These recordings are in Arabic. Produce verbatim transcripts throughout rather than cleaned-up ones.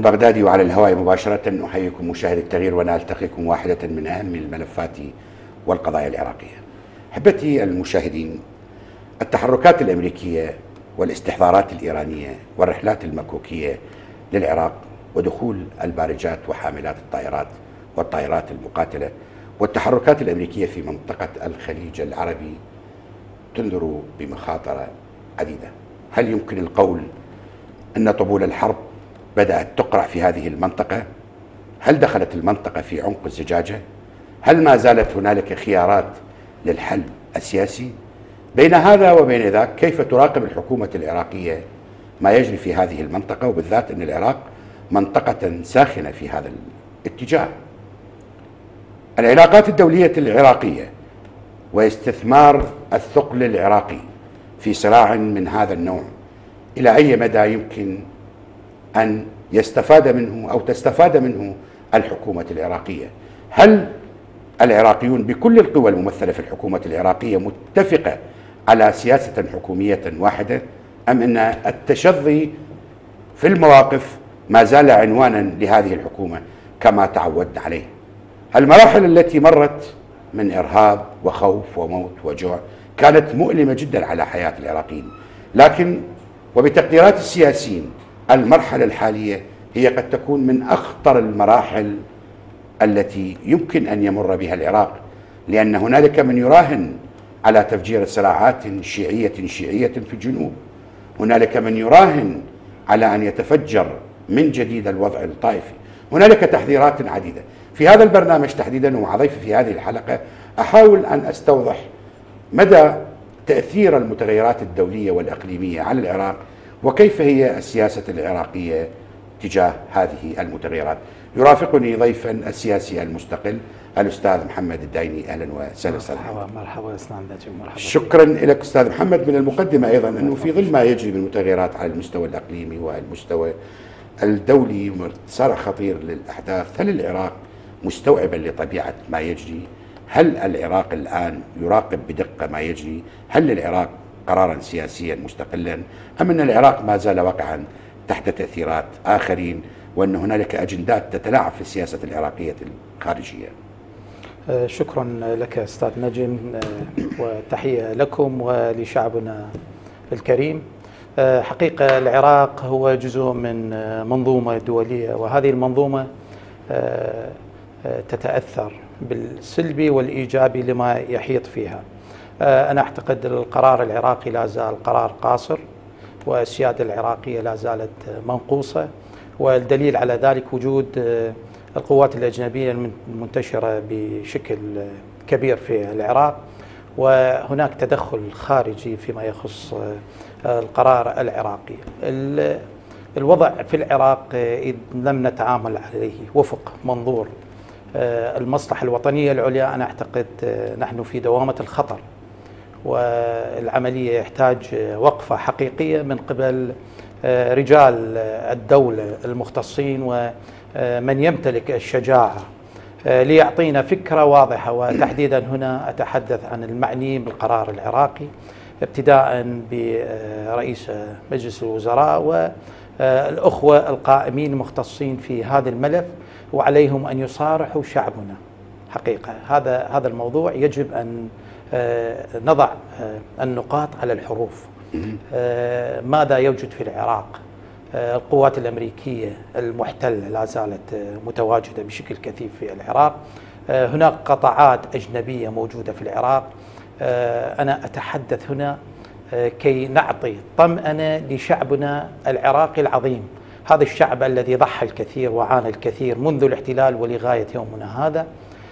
من بغداد وعلى الهواء مباشرة أحييكم مشاهدي التغيير ونلتقيكم واحدة من أهم الملفات والقضايا العراقية. أحبتي المشاهدين، التحركات الأمريكية والاستحضارات الإيرانية والرحلات المكوكية للعراق ودخول البارجات وحاملات الطائرات والطائرات المقاتلة والتحركات الأمريكية في منطقة الخليج العربي تنذر بمخاطر عديدة. هل يمكن القول أن طبول الحرب بدأت تقرع في هذه المنطقة؟ هل دخلت المنطقة في عمق الزجاجة؟ هل ما زالت هنالك خيارات للحل السياسي؟ بين هذا وبين ذاك، كيف تراقب الحكومة العراقية ما يجري في هذه المنطقة، وبالذات أن العراق منطقة ساخنة في هذا الاتجاه؟ العلاقات الدولية العراقية واستثمار الثقل العراقي في صراع من هذا النوع إلى أي مدى يمكن أن يستفاد منه أو تستفاد منه الحكومة العراقية؟ هل العراقيون بكل القوى الممثلة في الحكومة العراقية متفقة على سياسة حكومية واحدة، أم أن التشظي في المواقف ما زال عنوانا لهذه الحكومة كما تعودنا عليه؟ المراحل التي مرت من إرهاب وخوف وموت وجوع كانت مؤلمة جدا على حياة العراقيين، لكن وبتقديرات السياسيين المرحلة الحالية هي قد تكون من أخطر المراحل التي يمكن أن يمر بها العراق، لأن هنالك من يراهن على تفجير صراعات شيعية شيعية في الجنوب، هنالك من يراهن على أن يتفجر من جديد الوضع الطائفي، هنالك تحذيرات عديدة. في هذا البرنامج تحديدا ومع ضيفي في هذه الحلقة أحاول أن أستوضح مدى تأثير المتغيرات الدولية والإقليمية على العراق، وكيف هي السياسة العراقية تجاه هذه المتغيرات. يرافقني ضيفا السياسي المستقل الأستاذ محمد الدايني. أهلا وسهلا أستاذ مرحبا. مرحبا أستاذ نجم. مرحبا. شكرا لك أستاذ محمد. من المقدمة أيضا أنه في ظل ما يجري من متغيرات على المستوى الإقليمي والمستوى الدولي وصار خطير للأحداث، هل العراق مستوعبا لطبيعة ما يجري؟ هل العراق الآن يراقب بدقة ما يجري؟ هل للعراق قرارا سياسيا مستقلا، أم أن العراق ما زال واقعا تحت تأثيرات آخرين، وأن هنالك أجندات تتلاعب في السياسة العراقية الخارجية؟ شكرا لك أستاذ نجم، وتحية لكم ولشعبنا الكريم. حقيقة العراق هو جزء من منظومة دولية، وهذه المنظومة تتأثر بالسلبي والإيجابي لما يحيط فيها. أنا أعتقد القرار العراقي لا زال قرار قاصر، والسيادة العراقية لا زالت منقوصة، والدليل على ذلك وجود القوات الأجنبية المنتشرة بشكل كبير في العراق، وهناك تدخل خارجي فيما يخص القرار العراقي. الوضع في العراق إذ لم نتعامل عليه وفق منظور المصلحة الوطنية العليا، أنا أعتقد نحن في دوامة الخطر، والعملية يحتاج وقفة حقيقية من قبل رجال الدولة المختصين ومن يمتلك الشجاعة ليعطينا فكرة واضحة. وتحديدا هنا أتحدث عن المعني بالقرار العراقي، ابتداء برئيس مجلس الوزراء والأخوة القائمين المختصين في هذا الملف، وعليهم أن يصارحوا شعبنا. حقيقة هذا هذا الموضوع يجب أن نضع النقاط على الحروف. ماذا يوجد في العراق؟ القوات الأمريكية المحتلة لا زالت متواجدة بشكل كثيف في العراق، هناك قطاعات أجنبية موجودة في العراق. أنا أتحدث هنا كي نعطي طمأنة لشعبنا العراقي العظيم، هذا الشعب الذي ضحى الكثير وعانى الكثير منذ الاحتلال ولغاية يومنا هذا.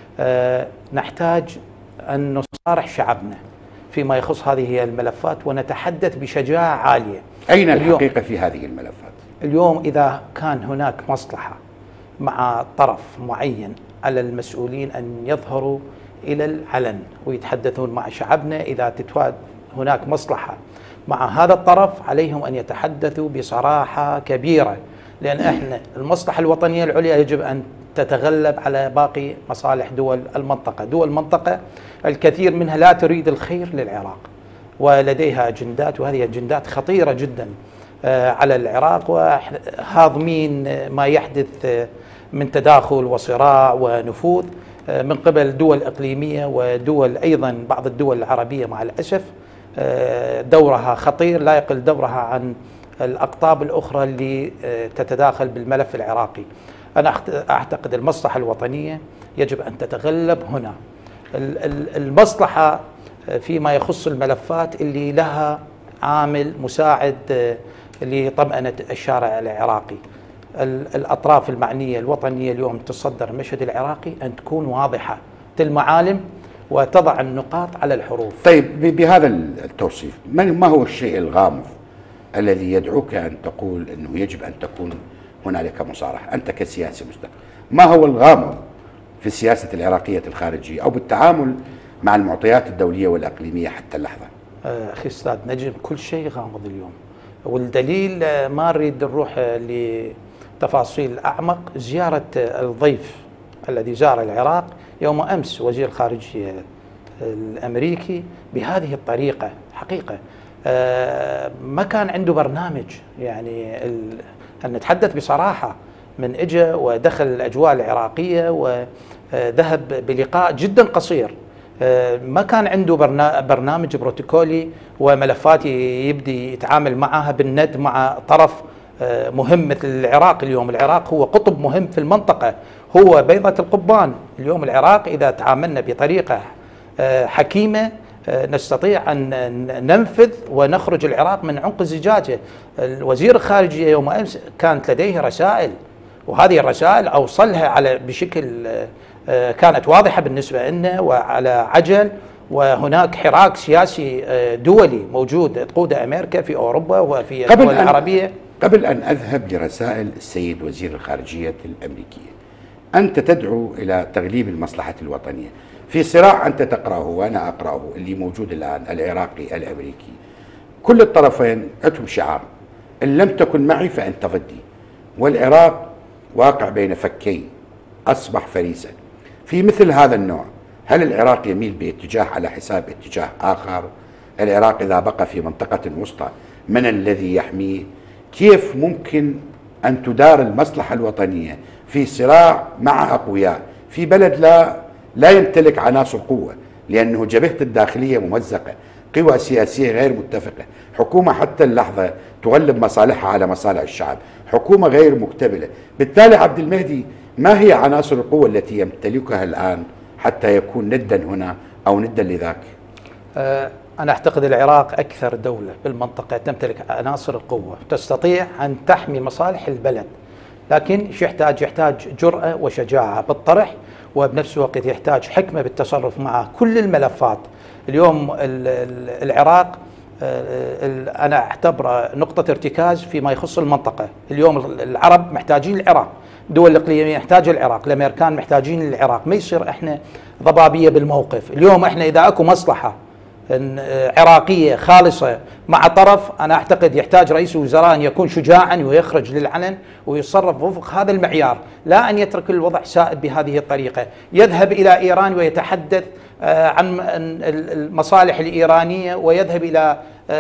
نحتاج أن نصارح شعبنا فيما يخص هذه الملفات ونتحدث بشجاعة عالية. أين الحقيقة في هذه الملفات؟ اليوم إذا كان هناك مصلحة مع طرف معين، على المسؤولين أن يظهروا إلى العلن ويتحدثون مع شعبنا. إذا تتواد هناك مصلحة مع هذا الطرف، عليهم أن يتحدثوا بصراحة كبيرة، لأن احنا المصلحة الوطنية العليا يجب أن تتغلب على باقي مصالح دول المنطقة. دول المنطقة الكثير منها لا تريد الخير للعراق، ولديها أجندات، وهذه أجندات خطيرة جدا على العراق وهاضمين ما يحدث من تداخل وصراع ونفوذ من قبل دول إقليمية ودول أيضا بعض الدول العربية مع الأسف دورها خطير لا يقل دورها عن الأقطاب الأخرى اللي تتداخل بالملف العراقي. أنا أعتقد المصلحة الوطنية يجب أن تتغلب هنا. المصلحة فيما يخص الملفات اللي لها عامل مساعد لطمأنة الشارع العراقي. الأطراف المعنية الوطنية اليوم تصدر المشهد العراقي أن تكون واضحة المعالم وتضع النقاط على الحروف. طيب بهذا التوصيف ما هو الشيء الغامض الذي يدعوك أن تقول أنه يجب أن تكون هنالك مصارحة؟ أنت كسياسي مستقل، ما هو الغامض في السياسة العراقية الخارجية أو بالتعامل مع المعطيات الدولية والإقليمية حتى اللحظة؟ أخي أستاذ نجم، كل شيء غامض اليوم، والدليل ما نريد نروح لتفاصيل أعمق. زيارة الضيف الذي زار العراق يوم أمس وزير الخارجية الأمريكي بهذه الطريقة حقيقة ما كان عنده برنامج، يعني أن نتحدث بصراحة، من إجا ودخل الأجواء العراقية وذهب بلقاء جدا قصير، ما كان عنده برنامج بروتوكولي وملفات يبدي يتعامل معها بالند مع طرف مهم مثل العراق. اليوم العراق هو قطب مهم في المنطقة، هو بيضة القضبان. اليوم العراق إذا تعاملنا بطريقة حكيمة نستطيع أن ننفذ ونخرج العراق من عنق الزجاجة. الوزير الخارجية يوم أمس كانت لديه رسائل، وهذه الرسائل أوصلها على بشكل كانت واضحة بالنسبة لنا وعلى عجل، وهناك حراك سياسي دولي موجود تقوده أمريكا في أوروبا وفي الدول العربية. قبل أن أذهب لرسائل السيد وزير الخارجية الأمريكية، أنت تدعو إلى تغليب المصلحة الوطنية في صراع أنت تقرأه وأنا أقرأه اللي موجود الآن، العراقي الأمريكي. كل الطرفين عندهم شعار: إن لم تكن معي فأنت ضدي. والعراق واقع بين فكين، أصبح فريسة. في مثل هذا النوع هل العراق يميل باتجاه على حساب اتجاه آخر؟ العراق إذا بقى في منطقة وسطى من الذي يحميه؟ كيف ممكن أن تدار المصلحة الوطنية في صراع مع أقوياء في بلد لا لا يمتلك عناصر قوة؟ لأنه جبهة الداخلية ممزقة، قوى سياسية غير متفقة، حكومة حتى اللحظة تغلب مصالحها على مصالح الشعب، حكومة غير مكتملة. بالتالي عبد المهدي، ما هي عناصر القوة التي يمتلكها الآن حتى يكون ندا هنا أو ندا لذاك؟ أنا أعتقد العراق أكثر دولة بالمنطقة تمتلك عناصر القوة، تستطيع أن تحمي مصالح البلد، لكن شو يحتاج؟ يحتاج جرأة وشجاعة بالطرح، وبنفس الوقت يحتاج حكمة بالتصرف مع كل الملفات. اليوم العراق أنا أعتبره نقطة ارتكاز فيما يخص المنطقة. اليوم العرب محتاجين العراق، دول الإقليمية محتاجة العراق، الأمريكان محتاجين العراق، ما يصير إحنا ضبابية بالموقف. اليوم إحنا إذا أكو مصلحة عراقية خالصة مع طرف، أنا أعتقد يحتاج رئيس الوزراء أن يكون شجاعا ويخرج للعلن ويتصرف وفق هذا المعيار، لا أن يترك الوضع سائد بهذه الطريقة، يذهب إلى إيران ويتحدث عن المصالح الإيرانية، ويذهب إلى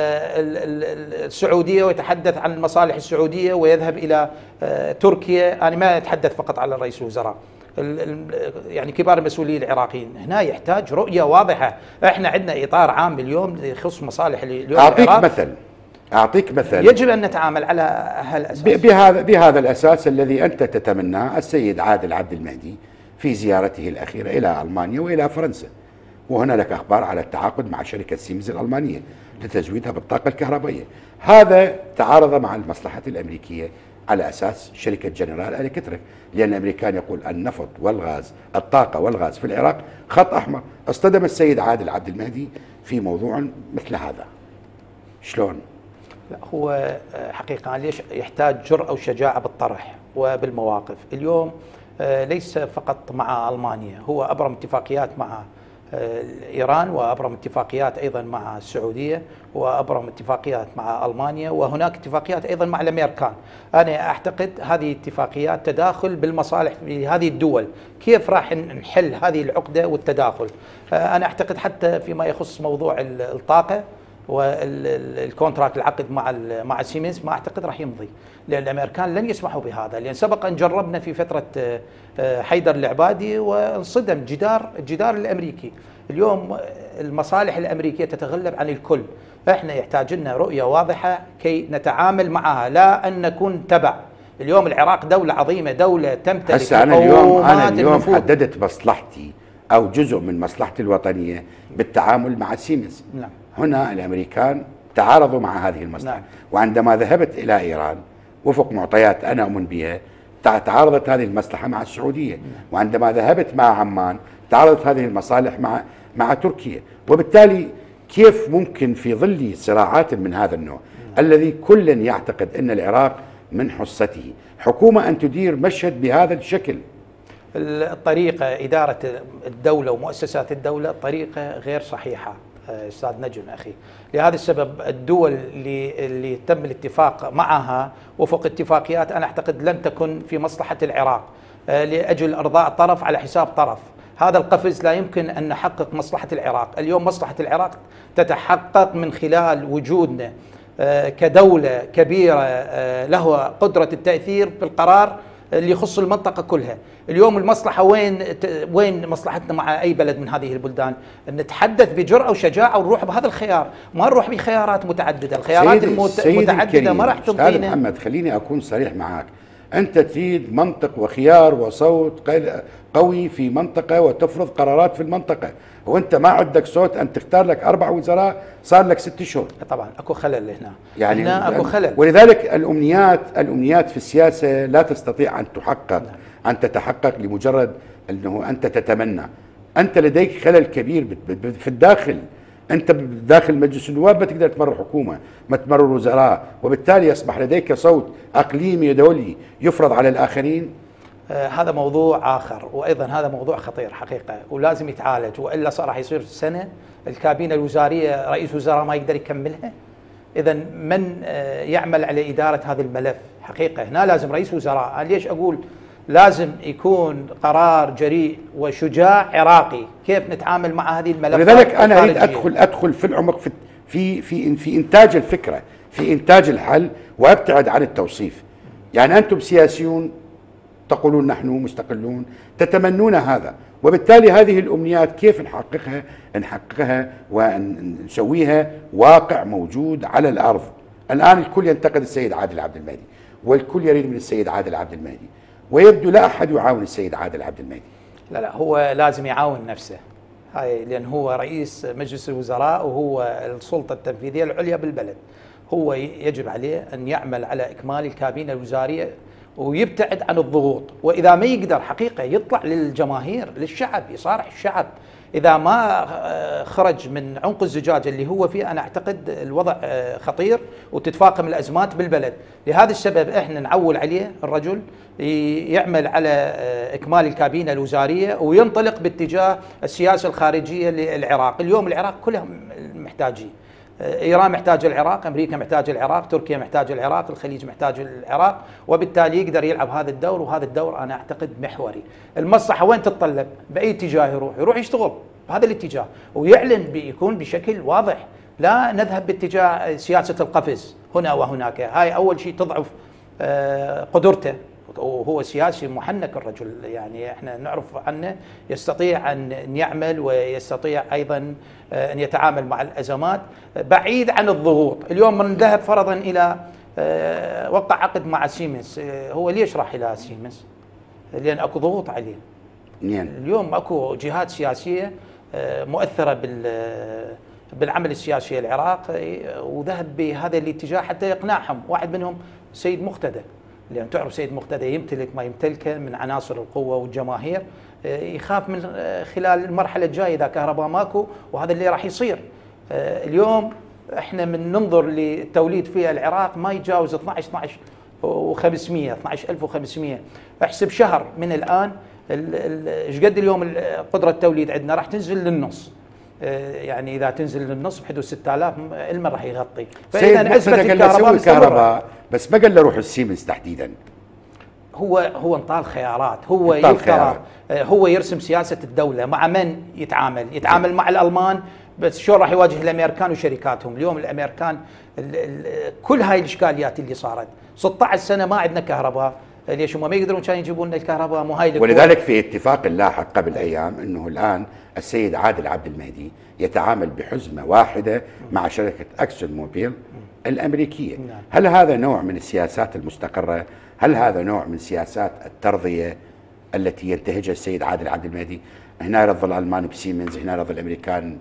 السعودية ويتحدث عن المصالح السعودية، ويذهب إلى تركيا. أنا ما أتحدث فقط على رئيس الوزراء، يعني كبار المسؤولين العراقيين. هنا يحتاج رؤية واضحة. احنا عندنا إطار عام اليوم يخص مصالح اليوم. أعطيك مثل أعطيك مثل يجب أن نتعامل على هالأساس، بهذا بهذا الأساس الذي أنت تتمناه. السيد عادل عبد المهدي في زيارته الأخيرة إلى ألمانيا وإلى فرنسا، وهنالك أخبار على التعاقد مع شركة سيمز الألمانية لتزويدها بالطاقة الكهربائية. هذا تعارض مع المصلحة الأمريكية على أساس شركة جنرال إلكتريك، لأن الأمريكان يقول النفط والغاز، الطاقة والغاز في العراق خط أحمر. اصطدم السيد عادل عبد المهدي في موضوع مثل هذا، شلون؟ لا، هو حقيقة ليش يحتاج جرأة وشجاعة بالطرح وبالمواقف. اليوم ليس فقط مع ألمانيا، هو أبرم اتفاقيات مع إيران، وأبرم اتفاقيات أيضا مع السعودية، وأبرم اتفاقيات مع ألمانيا، وهناك اتفاقيات أيضا مع الأمريكان. أنا أعتقد هذه اتفاقيات تداخل بالمصالح في هذه الدول. كيف راح نحل هذه العقدة والتداخل؟ أنا أعتقد حتى فيما يخص موضوع الطاقة، والكونتراكت العقد مع مع سيمنز ما اعتقد راح يمضي، لان الامريكان لن يسمحوا بهذا، لان سبق ان جربنا في فتره حيدر العبادي وانصدم جدار الجدار الامريكي. اليوم المصالح الامريكيه تتغلب عن الكل، احنا يحتاج لنا رؤيه واضحه كي نتعامل معها، لا ان نكون تبع. اليوم العراق دوله عظيمه، دوله تمتلك هسه انا اليوم انا اليوم حددت مصلحتي او جزء من مصلحتي الوطنيه بالتعامل مع سيمنز. نعم. هنا الامريكان تعارضوا مع هذه المصلحه. نعم. وعندما ذهبت الى ايران وفق معطيات انا اؤمن بها تعارضت هذه المصلحه مع السعوديه. نعم. وعندما ذهبت مع عمان تعارضت هذه المصالح مع مع تركيا، وبالتالي كيف ممكن في ظل صراعات من هذا النوع نعم. الذي كل يعتقد ان العراق من حصته حكومه ان تدير مشهد بهذا الشكل؟ الطريقه اداره الدوله ومؤسسات الدوله طريقه غير صحيحه استاذ نجم اخي. لهذا السبب الدول اللي اللي تم الاتفاق معها وفق اتفاقيات انا اعتقد لن تكن في مصلحه العراق لاجل ارضاء طرف على حساب طرف. هذا القفز لا يمكن ان نحقق مصلحه العراق. اليوم مصلحه العراق تتحقق من خلال وجودنا كدوله كبيره له قدره التاثير بالقرار اللي يخص المنطقه كلها. اليوم المصلحه وين وين مصلحتنا مع اي بلد من هذه البلدان؟ نتحدث بجرأه وشجاعه ونروح بهذا الخيار، ما نروح بخيارات متعدده، الخيارات المتعدده ما راح تنطينا. استاذ محمد خليني اكون صريح معك، انت تريد منطق وخيار وصوت قوي في منطقه وتفرض قرارات في المنطقه، وانت ما عندك صوت ان تختار لك اربع وزراء صار لك ست اشهر. طبعا اكو خلل هنا، يعني هنا اكو خلل. ولذلك الامنيات الامنيات في السياسه لا تستطيع ان تحقق، نعم. ان تتحقق لمجرد انه انت تتمنى. انت لديك خلل كبير في الداخل، انت داخل مجلس النواب ما تقدر تمرر حكومه، ما تمرر وزراء، وبالتالي يصبح لديك صوت اقليمي دولي يفرض على الاخرين. آه هذا موضوع اخر، وايضا هذا موضوع خطير حقيقه ولازم يتعالج، والا صار راح يصير سنه الكابينه الوزاريه رئيس وزراء ما يقدر يكملها. اذا من آه يعمل على اداره هذا الملف حقيقه هنا لازم رئيس وزراء. أنا ليش اقول لازم يكون قرار جريء وشجاع عراقي كيف نتعامل مع هذه الملفات. لذلك انا اريد ادخل ادخل في العمق في في في في انتاج الفكره، في انتاج الحل، وابتعد عن التوصيف. يعني انتم سياسيون تقولون نحن مستقلون، تتمنون هذا، وبالتالي هذه الامنيات كيف نحققها؟ نحققها ونسويها واقع موجود على الارض. الان الكل ينتقد السيد عادل عبد المهدي، والكل يريد من السيد عادل عبد المهدي، ويبدو لا احد يعاون السيد عادل عبد المهدي. لا لا هو لازم يعاون نفسه، هاي لان هو رئيس مجلس الوزراء وهو السلطه التنفيذيه العليا بالبلد. هو يجب عليه ان يعمل على اكمال الكابينه الوزاريه ويبتعد عن الضغوط، واذا ما يقدر حقيقه يطلع للجماهير للشعب يصارح الشعب. اذا ما خرج من عنق الزجاجه اللي هو فيه انا اعتقد الوضع خطير وتتفاقم الازمات بالبلد. لهذا السبب احنا نعول عليه الرجل يعمل على اكمال الكابينه الوزاريه وينطلق باتجاه السياسه الخارجيه للعراق. اليوم العراق كلها محتاجين، ايران محتاجه العراق، امريكا محتاجه العراق، تركيا محتاجه العراق، الخليج محتاج العراق، وبالتالي يقدر يلعب هذا الدور، وهذا الدور انا اعتقد محوري. المصلحه وين تتطلب؟ باي اتجاه يروح؟ يروح يشتغل بهذا الاتجاه ويعلن بيكون بشكل واضح، لا نذهب باتجاه سياسه القفز هنا وهناك. هاي اول شيء تضعف قدرته، وهو سياسي محنك الرجل، يعني احنا نعرف عنه يستطيع ان يعمل ويستطيع ايضا ان يتعامل مع الازمات بعيد عن الضغوط. اليوم من ذهب فرضا الى وقع عقد مع سيمنز، هو ليش راح الى سيمنز؟ لان اكو ضغوط عليه. اليوم اكو جهات سياسيه مؤثره بال بالعمل السياسي العراقي وذهب بهذا الاتجاه حتى يقنعهم. واحد منهم سيد مقتدى، لأن تعرف سيد مقتدى يمتلك ما يمتلكه من عناصر القوة والجماهير، يخاف من خلال المرحلة الجاية إذا كهرباء ماكو، وهذا اللي راح يصير. اليوم احنا من ننظر للتوليد في العراق ما يتجاوز اثنعش اثنعش وخمسمئة اثنعش ألف وخمسمئة. احسب شهر من الآن ايش قد اليوم قدرة التوليد عندنا راح تنزل للنص. يعني اذا تنزل للنص بحدود ستة آلاف المن راح يغطي. فاذا نسبه الكهرباء الكهرباء بس ما قال له روح السيمنز تحديدا. هو هو انطال خيارات، هو يفترض هو يرسم سياسه الدوله مع من يتعامل، يتعامل مع الالمان بس شلون راح يواجه الامريكان وشركاتهم؟ اليوم الامريكان ال ال كل هاي الاشكاليات اللي صارت، ستة عشر سنه ما عندنا كهرباء، ليش هم ما يقدرون كانوا يجيبون لنا الكهرباء؟ مو هاي ولذلك في اتفاق لاحق قبل ايام انه الان السيد عادل عبد المهدي يتعامل بحزمه واحده مع شركه اكسون موبيل الامريكيه. هل هذا نوع من السياسات المستقره؟ هل هذا نوع من سياسات الترضيه التي ينتهجها السيد عادل عبد المهدي؟ هنا يرضى الالمان بسيمنز، هنا يرضى الامريكان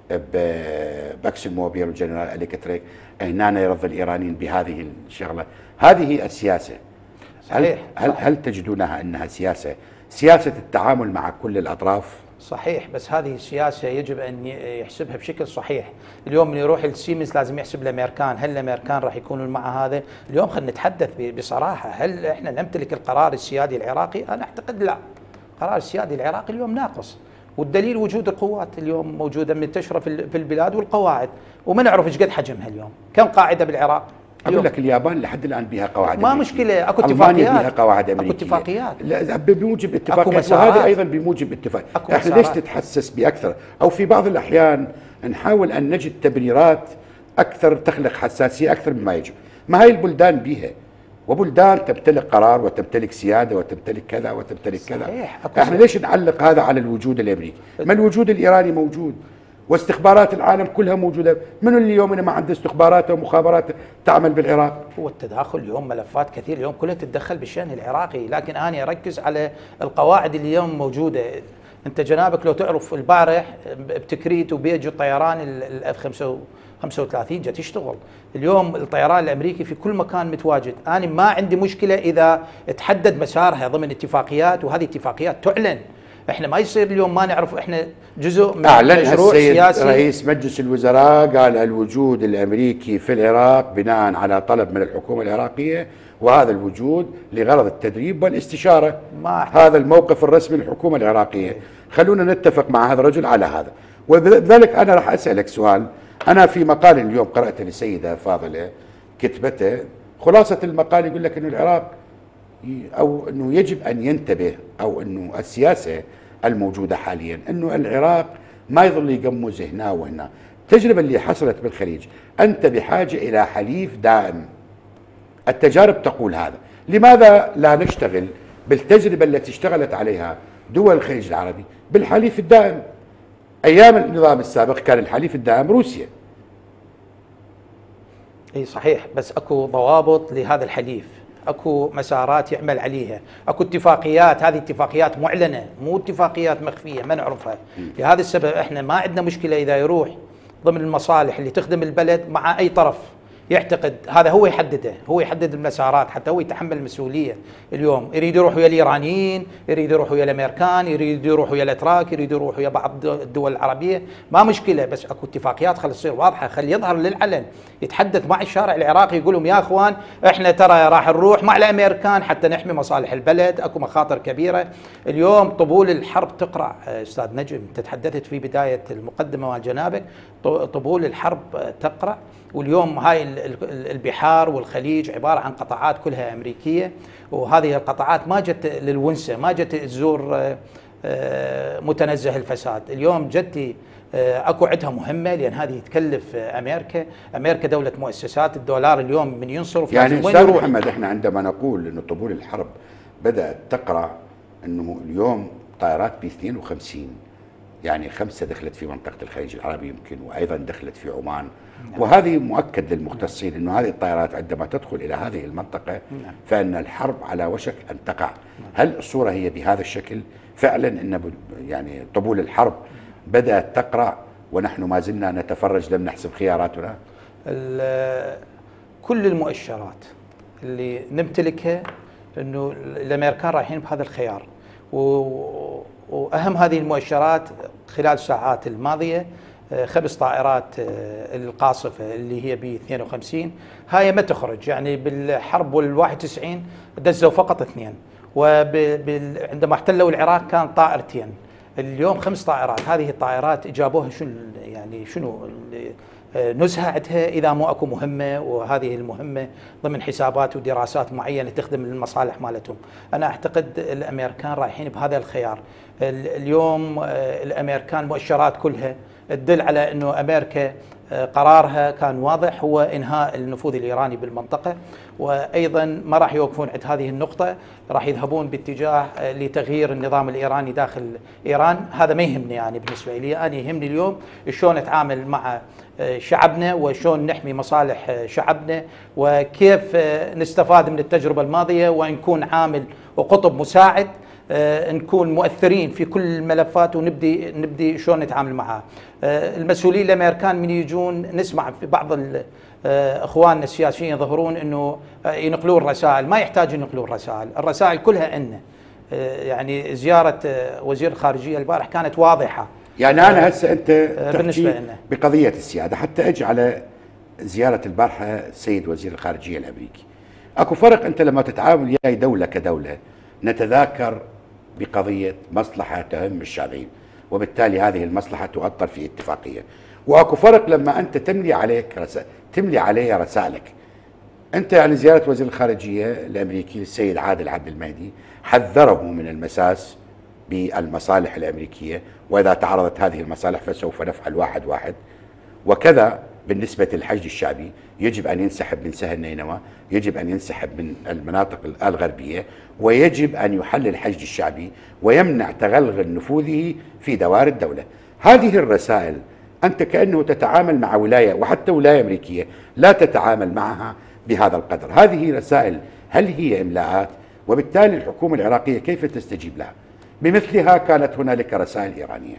باكسون موبيل وجنرال الكتريك، هنا يرضى الايرانيين بهذه الشغله. هذه السياسه صحيح. هل, صحيح. هل تجدونها انها سياسه سياسه التعامل مع كل الاطراف؟ صحيح، بس هذه السياسه يجب ان يحسبها بشكل صحيح. اليوم من يروح السيمنز لازم يحسب الامريكان، هل الامريكان راح يكونون مع هذا؟ اليوم خلينا نتحدث بصراحه، هل احنا نمتلك القرار السيادي العراقي؟ انا اعتقد لا. القرار السيادي العراقي اليوم ناقص، والدليل وجود القوات اليوم موجوده منتشره في البلاد والقواعد، وما نعرف ايش قد حجمها اليوم، كم قاعده بالعراق؟ اقول لك اليابان لحد الان بها قواعد ما أمريكية. مشكله، اكو اتفاقيات، بها قواعد امريكيه، اكو اتفاقيات بموجب اتفاقيات، وهذا ايضا بموجب اتفاق. احنا ليش تتحسس باكثر؟ او في بعض الاحيان نحاول ان نجد تبريرات اكثر تخلق حساسيه اكثر مما يجب. ما هي البلدان بها، وبلدان تمتلك قرار وتمتلك سياده وتمتلك كذا وتمتلك كذا. احنا ليش نعلق هذا على الوجود الامريكي؟ ما الوجود الايراني موجود، واستخبارات العالم كلها موجوده. من اللي يومنا ما عنده استخبارات ومخابرات تعمل بالعراق؟ هو التداخل اليوم ملفات كثير اليوم كلها تتدخل بالشان العراقي، لكن انا اركز على القواعد اللي اليوم موجوده. انت جنابك لو تعرف البارح بتكريت وبيجوا الطيران الاف خمسة وثلاثين جت تشتغل. اليوم الطيران الامريكي في كل مكان متواجد، انا ما عندي مشكله اذا تحدد مسارها ضمن اتفاقيات، وهذه اتفاقيات تعلن. احنا ما يصير اليوم ما نعرف احنا جزء من أعلنها مشروع السيد سياسي. رئيس مجلس الوزراء قال الوجود الامريكي في العراق بناء على طلب من الحكومه العراقيه، وهذا الوجود لغرض التدريب والاستشاره. ما هذا الموقف الرسمي للحكومه العراقيه. خلونا نتفق مع هذا الرجل على هذا. وبذلك انا راح اسالك سؤال. انا في مقال اليوم قراته للسيده فاضله كتبته، خلاصه المقال يقول لك انه العراق او انه يجب ان ينتبه، او انه السياسه الموجوده حاليا انه العراق ما يظل يقمز هنا وهنا. التجربه اللي حصلت بالخليج، انت بحاجه الى حليف دائم. التجارب تقول هذا. لماذا لا نشتغل بالتجربه التي اشتغلت عليها دول الخليج العربي بالحليف الدائم؟ ايام النظام السابق كان الحليف الدائم روسيا. اي صحيح، بس اكو ضوابط لهذا الحليف، اكو مسارات يعمل عليها، اكو اتفاقيات، هذه اتفاقيات معلنه مو اتفاقيات مخفيه ما نعرفها. لهذا السبب احنا ما عندنا مشكله اذا يروح ضمن المصالح اللي تخدم البلد مع اي طرف يعتقد هذا هو يحدده، هو يحدد المسارات حتى هو يتحمل المسؤوليه. اليوم يريد يروح ويا الايرانيين، يريد يروح ويا الامريكان، يريد يروح ويا الاتراك، يريد يروح ويا بعض الدول العربيه، ما مشكله، بس اكو اتفاقيات خلي تصير واضحه، خلي يظهر للعلن، يتحدث مع الشارع العراقي يقول لهم يا اخوان احنا ترى راح نروح مع الامريكان حتى نحمي مصالح البلد، اكو مخاطر كبيره. اليوم طبول الحرب تقرع استاذ نجم، انت تحدثت في بدايه المقدمه مال جنابك، طبول الحرب تقرع. واليوم هاي البحار والخليج عبارة عن قطاعات كلها أمريكية، وهذه القطاعات ما جت للونسة، ما جت تزور متنزه الفساد. اليوم جت اكو عندها مهمة، لأن هذه تكلف أمريكا. أمريكا دولة مؤسسات، الدولار اليوم من ينصرف يعني أستاذ محمد، احنا عندما نقول أنه طبول الحرب بدأت تقرع، أنه اليوم طائرات بي اثنين وخمسين يعني خمسة دخلت في منطقة الخليج العربي يمكن، وأيضا دخلت في عمان. نعم. وهذه مؤكد للمختصين أنه هذه الطائرات عندما تدخل إلى هذه المنطقة نعم. فإن الحرب على وشك أن تقع. نعم. هل الصورة هي بهذا الشكل فعلا، أن يعني طبول الحرب بدأت تقرع ونحن ما زلنا نتفرج لم نحسب خياراتنا؟ كل المؤشرات اللي نمتلكها أنه الأمريكان رايحين بهذا الخيار، و وأهم هذه المؤشرات خلال الساعات الماضية خمس طائرات القاصفة اللي هي ب اثنين وخمسين هاي ما تخرج، يعني بالحرب وال وتسعين دزوا فقط اثنين، وعندما احتلوا العراق كان طائرتين. اليوم خمس طائرات، هذه الطائرات جابوها شنو يعني شنو نزهة عندها إذا مو أكو مهمة، وهذه المهمة ضمن حسابات ودراسات معينة تخدم المصالح مالتهم. أنا أعتقد الأمريكان رايحين بهذا الخيار. اليوم الأمريكان مؤشرات كلها تدل على أنه أمريكا قرارها كان واضح، هو إنهاء النفوذ الإيراني بالمنطقة، وأيضا ما راح يوقفون عند هذه النقطة، راح يذهبون باتجاه لتغيير النظام الإيراني داخل إيران. هذا ما يهمني يعني بالنسبة لي، أنا يهمني اليوم شلون نتعامل مع شعبنا وشلون نحمي مصالح شعبنا وكيف نستفاد من التجربة الماضية ونكون عامل وقطب مساعد، نكون مؤثرين في كل الملفات ونبدي نبدي شلون نتعامل معها. المسؤولين الامريكان من يجون نسمع في بعض اخواننا السياسيين يظهرون انه ينقلون رسائل، ما يحتاج ينقلون رسائل، الرسائل كلها عندنا. يعني زياره وزير الخارجيه البارح كانت واضحه. يعني انا هسه انت بالنسبه لنا بقضيه السياده، حتى اجي على زياره البارحه السيد وزير الخارجيه الامريكي. اكو فرق انت لما تتعامل وياي دوله كدوله، نتذاكر بقضية مصلحة تهم الشعبين، وبالتالي هذه المصلحة تؤطر في اتفاقية. واكو فرق لما انت تملي عليك رسائل، تملي علي رسائلك. انت يعني زيارة وزير الخارجية الامريكي السيد عادل عبد المهدي حذره من المساس بالمصالح الامريكية، واذا تعرضت هذه المصالح فسوف نفعل واحد واحد. وكذا بالنسبة للحشد الشعبي، يجب أن ينسحب من سهل نينوى، يجب أن ينسحب من المناطق الغربية، ويجب أن يحل الحشد الشعبي ويمنع تغلغل نفوذه في دوائر الدولة. هذه الرسائل أنت كأنه تتعامل مع ولاية، وحتى ولاية أمريكية لا تتعامل معها بهذا القدر. هذه رسائل هل هي إملاءات؟ وبالتالي الحكومة العراقية كيف تستجيب لها؟ بمثلها كانت هنالك رسائل إيرانية.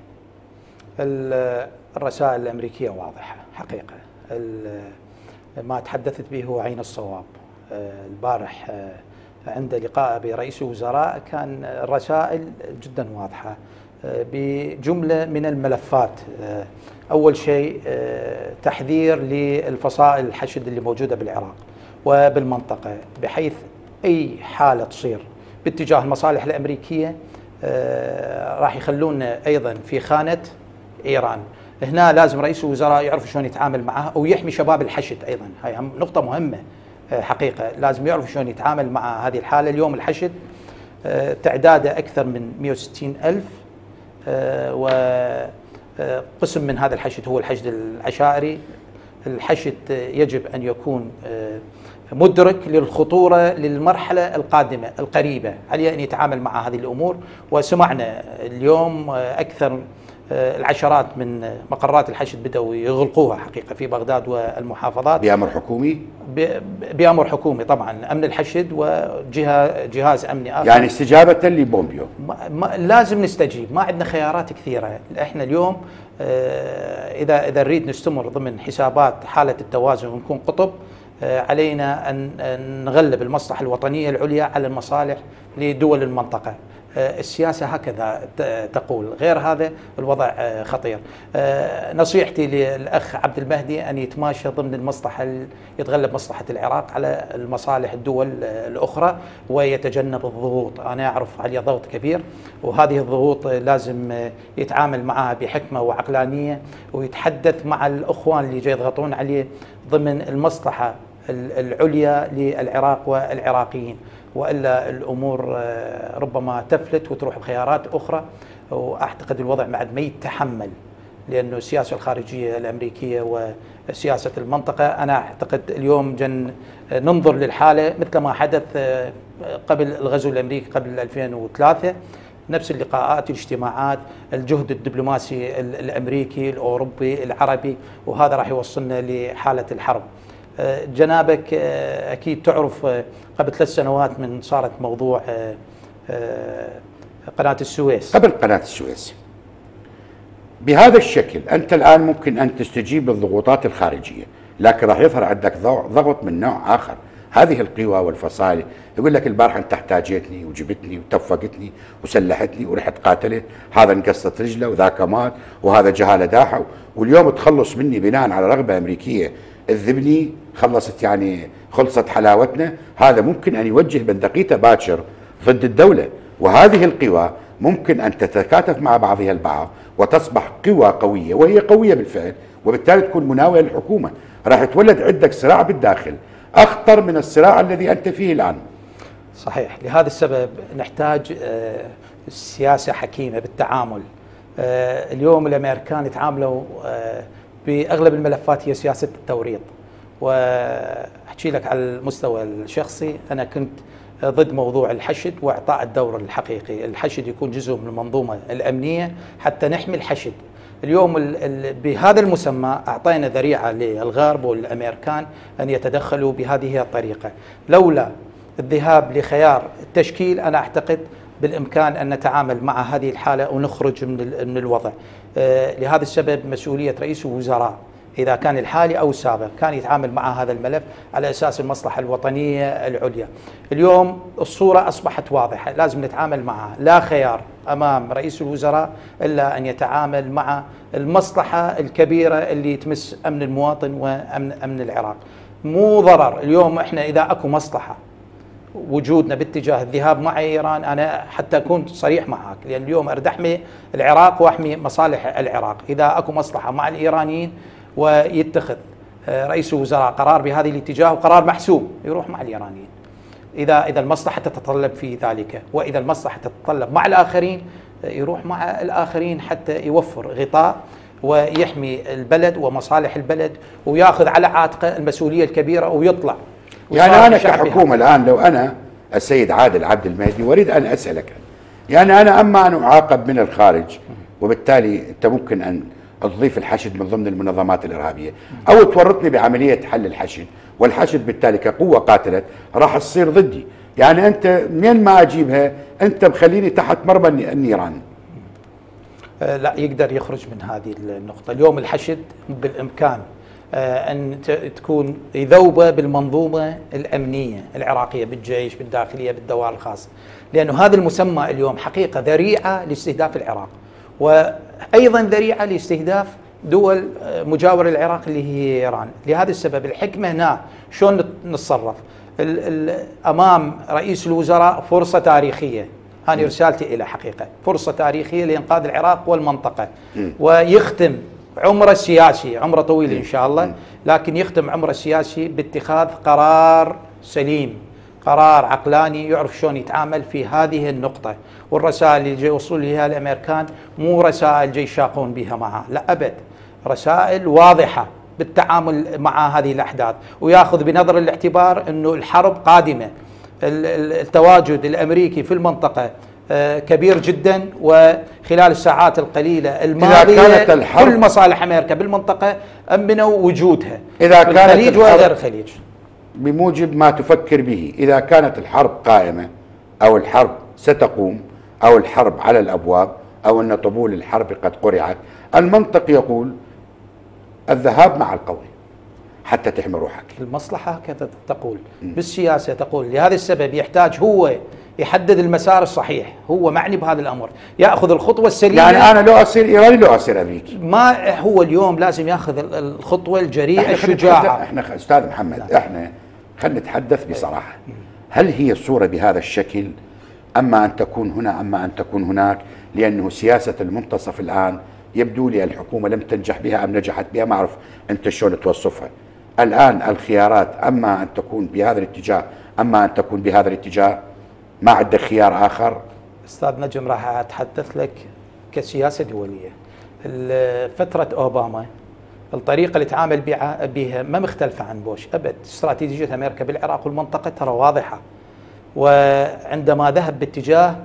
الرسائل الأمريكية واضحة حقيقة، ما تحدثت به هو عين الصواب. البارح عند لقاء برئيس الوزراء كان الرسائل جدا واضحة بجملة من الملفات. أول شيء تحذير للفصائل الحشد اللي موجودة بالعراق وبالمنطقة، بحيث أي حالة تصير باتجاه المصالح الأمريكية راح يخلونا أيضا في خانة إيران. هنا لازم رئيس الوزراء يعرف شلون يتعامل معها ويحمي شباب الحشد أيضا، هاي نقطة مهمة حقيقة، لازم يعرف شلون يتعامل مع هذه الحالة. اليوم الحشد تعداده أكثر من مئة وستين ألف، وقسم من هذا الحشد هو الحشد العشائري. الحشد يجب أن يكون مدرك للخطورة للمرحلة القادمة القريبة، عليه أن يتعامل مع هذه الأمور. وسمعنا اليوم أكثر العشرات من مقرات الحشد بدأوا يغلقوها حقيقة في بغداد والمحافظات بأمر حكومي؟ بأمر حكومي طبعا، أمن الحشد وجهة جهاز أمني آخر. يعني استجابة لبومبيو ما ما لازم نستجيب، ما عندنا خيارات كثيرة. احنا اليوم إذا إذا نريد نستمر ضمن حسابات حالة التوازن ونكون قطب، علينا أن نغلب المصلحة الوطنية العليا على المصالح لدول المنطقة. السياسة هكذا تقول، غير هذا الوضع خطير. نصيحتي للأخ عبد المهدي أن يتماشى ضمن المصلحة، يتغلب مصلحة العراق على المصالح الدول الأخرى ويتجنب الضغوط. أنا أعرف عليه ضغط كبير، وهذه الضغوط لازم يتعامل معها بحكمة وعقلانية، ويتحدث مع الأخوان اللي جاي يضغطون عليه ضمن المصلحة العليا للعراق والعراقيين، وإلا الأمور ربما تفلت وتروح بخيارات أخرى. وأعتقد الوضع بعد ما يتحمل، لأنه السياسة الخارجية الأمريكية وسياسة المنطقة، أنا أعتقد اليوم جن ننظر للحالة مثل ما حدث قبل الغزو الأمريكي قبل ألفين وثلاثة، نفس اللقاءات الاجتماعات، الجهد الدبلوماسي الأمريكي الأوروبي العربي، وهذا راح يوصلنا لحالة الحرب. جنابك أكيد تعرف قبل ثلاث سنوات من صارت موضوع قناة السويس، قبل قناة السويس بهذا الشكل، أنت الآن ممكن أن تستجيب للضغوطات الخارجية، لكن راح يظهر عندك ضغط من نوع آخر. هذه القوى والفصائل يقول لك البارحة أنت احتاجتني وجبتني وتفقتني وسلحتني ورحت قاتلت، هذا انقصت رجله وذاك مات وهذا جهاله داحه، واليوم تخلص مني بناء على رغبة أمريكية الذبني خلصت، يعني خلصت حلاوتنا. هذا ممكن أن يوجه بندقيته باكر ضد الدولة، وهذه القوى ممكن أن تتكاتف مع بعضها البعض وتصبح قوى قوية، وهي قوية بالفعل، وبالتالي تكون مناوئة للحكومة. راح يتولد عندك صراع بالداخل أخطر من الصراع الذي أنت فيه الآن. صحيح، لهذا السبب نحتاج سياسة حكيمة بالتعامل اليوم الأمريكان يتعاملوا بأغلب الملفات هي سياسة التوريط. وأحكي لك على المستوى الشخصي، أنا كنت ضد موضوع الحشد وإعطاء الدور الحقيقي. الحشد يكون جزء من المنظومة الأمنية حتى نحمي الحشد. اليوم ال ال بهذا المسمى أعطينا ذريعة للغرب والأمريكان أن يتدخلوا بهذه الطريقة. لولا الذهاب لخيار التشكيل أنا أعتقد بالإمكان أن نتعامل مع هذه الحالة ونخرج من من الوضع. آه لهذا السبب مسؤولية رئيس الوزراء إذا كان الحالي أو السابق كان يتعامل مع هذا الملف على أساس المصلحة الوطنية العليا. اليوم الصورة أصبحت واضحة، لازم نتعامل معها. لا خيار أمام رئيس الوزراء إلا أن يتعامل مع المصلحة الكبيرة اللي تمس أمن المواطن وأمن أمن العراق. مو ضرر. اليوم إحنا إذا أكو مصلحة وجودنا باتجاه الذهاب مع إيران، أنا حتى أكون صريح معك، لأن اليوم أريد أحمي العراق وأحمي مصالح العراق. إذا أكو مصلحة مع الإيرانيين ويتخذ رئيس الوزراء قرار بهذه الاتجاه وقرار محسوم، يروح مع الإيرانيين. إذا إذا المصلحة تتطلب في ذلك، وإذا المصلحة تتطلب مع الآخرين، يروح مع الآخرين حتى يوفر غطاء ويحمي البلد ومصالح البلد ويأخذ على عاتقه المسؤولية الكبيرة ويطلع. يعني أنا كحكومة الآن لو أنا السيد عادل عبد المهدي وأريد أن أسألك، يعني أنا أما أن أعاقب من الخارج وبالتالي أنت ممكن أن تضيف الحشد من ضمن المنظمات الإرهابية، أو تورطني بعملية حل الحشد، والحشد بالتالي كقوة قاتلة راح تصير ضدي. يعني أنت منين ما أجيبها أنت مخليني تحت مرمى النيران. أه لا، يقدر يخرج من هذه النقطة. اليوم الحشد بالإمكان أه أن تكون يذوبه بالمنظومة الأمنية العراقية، بالجيش، بالداخلية، بالدوائر الخاصة، لأنه هذا المسمى اليوم حقيقة ذريعة لاستهداف العراق، وأيضا ذريعة لاستهداف دول مجاورة للعراق اللي هي إيران. لهذا السبب الحكمة هنا شلون نتصرف. أمام رئيس الوزراء فرصة تاريخية، هذه رسالتي إلى حقيقة، فرصة تاريخية لإنقاذ العراق والمنطقة، ويختم عمره السياسي، عمره طويل إن شاء الله، لكن يختم عمره السياسي باتخاذ قرار سليم، قرار عقلاني يعرف شلون يتعامل في هذه النقطة. والرسائل اللي يوصلوا لها الأمريكان مو رسائل جاي يشاقون بها معها، لا أبد، رسائل واضحة بالتعامل مع هذه الأحداث، ويأخذ بنظر الاعتبار أنه الحرب قادمة. التواجد الأمريكي في المنطقة كبير جدا، وخلال الساعات القليلة الماضية كل مصالح أمريكا بالمنطقة أمنوا وجودها، إذا كانت الخليج وغير الخليج. بموجب ما تفكر به، إذا كانت الحرب قائمة أو الحرب ستقوم أو الحرب على الأبواب أو أن طبول الحرب قد قرعت، المنطق يقول الذهاب مع القوي حتى تحمي روحك. المصلحة كذا تقول، بالسياسة تقول. لهذا السبب يحتاج هو يحدد المسار الصحيح، هو معني بهذا الأمر، يأخذ الخطوة السليمة. يعني أنا لو أصير إيراني لو أصير أمريكي، ما هو اليوم لازم يأخذ الخطوة الجريئة الشجاعة. احنا أستاذ محمد لا. احنا خلينا نتحدث بصراحة، هل هي الصورة بهذا الشكل؟ أما أن تكون هنا أما أن تكون هناك، لأنه سياسة المنتصف الآن يبدو لي الحكومة لم تنجح بها أم نجحت بها، ما أعرف أنت شلون توصفها. الآن الخيارات أما أن تكون بهذا الاتجاه أما أن تكون بهذا الاتجاه، ما عندك خيار آخر. أستاذ نجم راح أتحدث لك كسياسة دولية. فترة أوباما الطريقة اللي تعامل بها ما مختلفة عن بوش أبد. استراتيجية أمريكا بالعراق والمنطقة ترى واضحة، وعندما ذهب باتجاه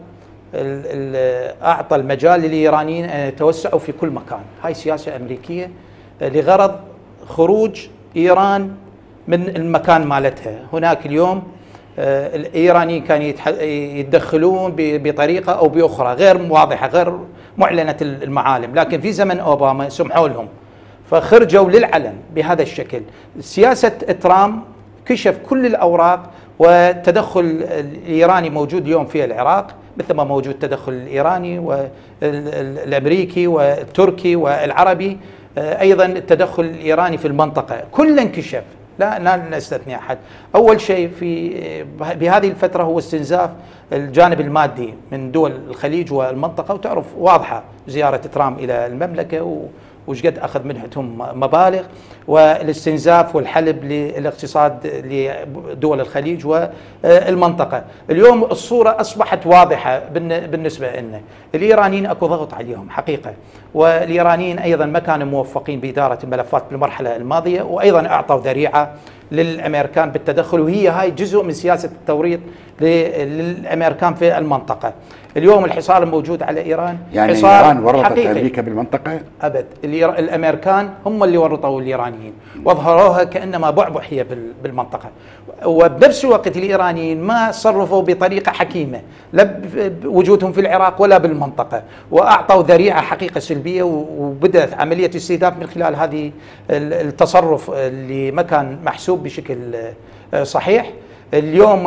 أعطى المجال للإيرانيين أن يتوسعوا في كل مكان. هاي سياسة أمريكية لغرض خروج إيران من المكان مالتها. هناك اليوم الإيرانيين كانوا يتدخلون بطريقة أو بأخرى غير واضحة، غير معلنة المعالم، لكن في زمن أوباما سمحوا لهم فخرجوا للعلن بهذا الشكل. سياسة ترامب كشف كل الأوراق، والتدخل الإيراني موجود اليوم في العراق مثل ما موجود التدخل الإيراني والأمريكي والتركي والعربي، أيضا التدخل الإيراني في المنطقة كله انكشف، لا لا نستثني أحد. أول شيء في بهذه الفترة هو استنزاف الجانب المادي من دول الخليج والمنطقة، وتعرف واضحة زيارة ترامب إلى المملكة وش قد أخذ منهم مبالغ، والاستنزاف والحلب للاقتصاد لدول الخليج والمنطقة. اليوم الصورة أصبحت واضحة بالنسبة لنا. الإيرانيين أكو ضغط عليهم حقيقة، والإيرانيين أيضا ما كانوا موفقين بإدارة الملفات بالمرحلة الماضية، وأيضا أعطوا ذريعة للأمريكان بالتدخل، وهي هاي جزء من سياسة التوريط للأمريكان في المنطقة. اليوم الحصار الموجود على إيران يعني حصار إيران ورطت حقيقي. أمريكا بالمنطقة؟ أبد، الأمريكان هم اللي ورطوا الإيرانيين واظهروها كأنما بعبع هي بالمنطقة. وبنفس الوقت الإيرانيين ما صرفوا بطريقة حكيمة لا بوجودهم في العراق ولا بالمنطقة، وأعطوا ذريعة حقيقة سلبية، وبدأت عملية استهداف من خلال هذه التصرف اللي ما كان محسوب بشكل صحيح. اليوم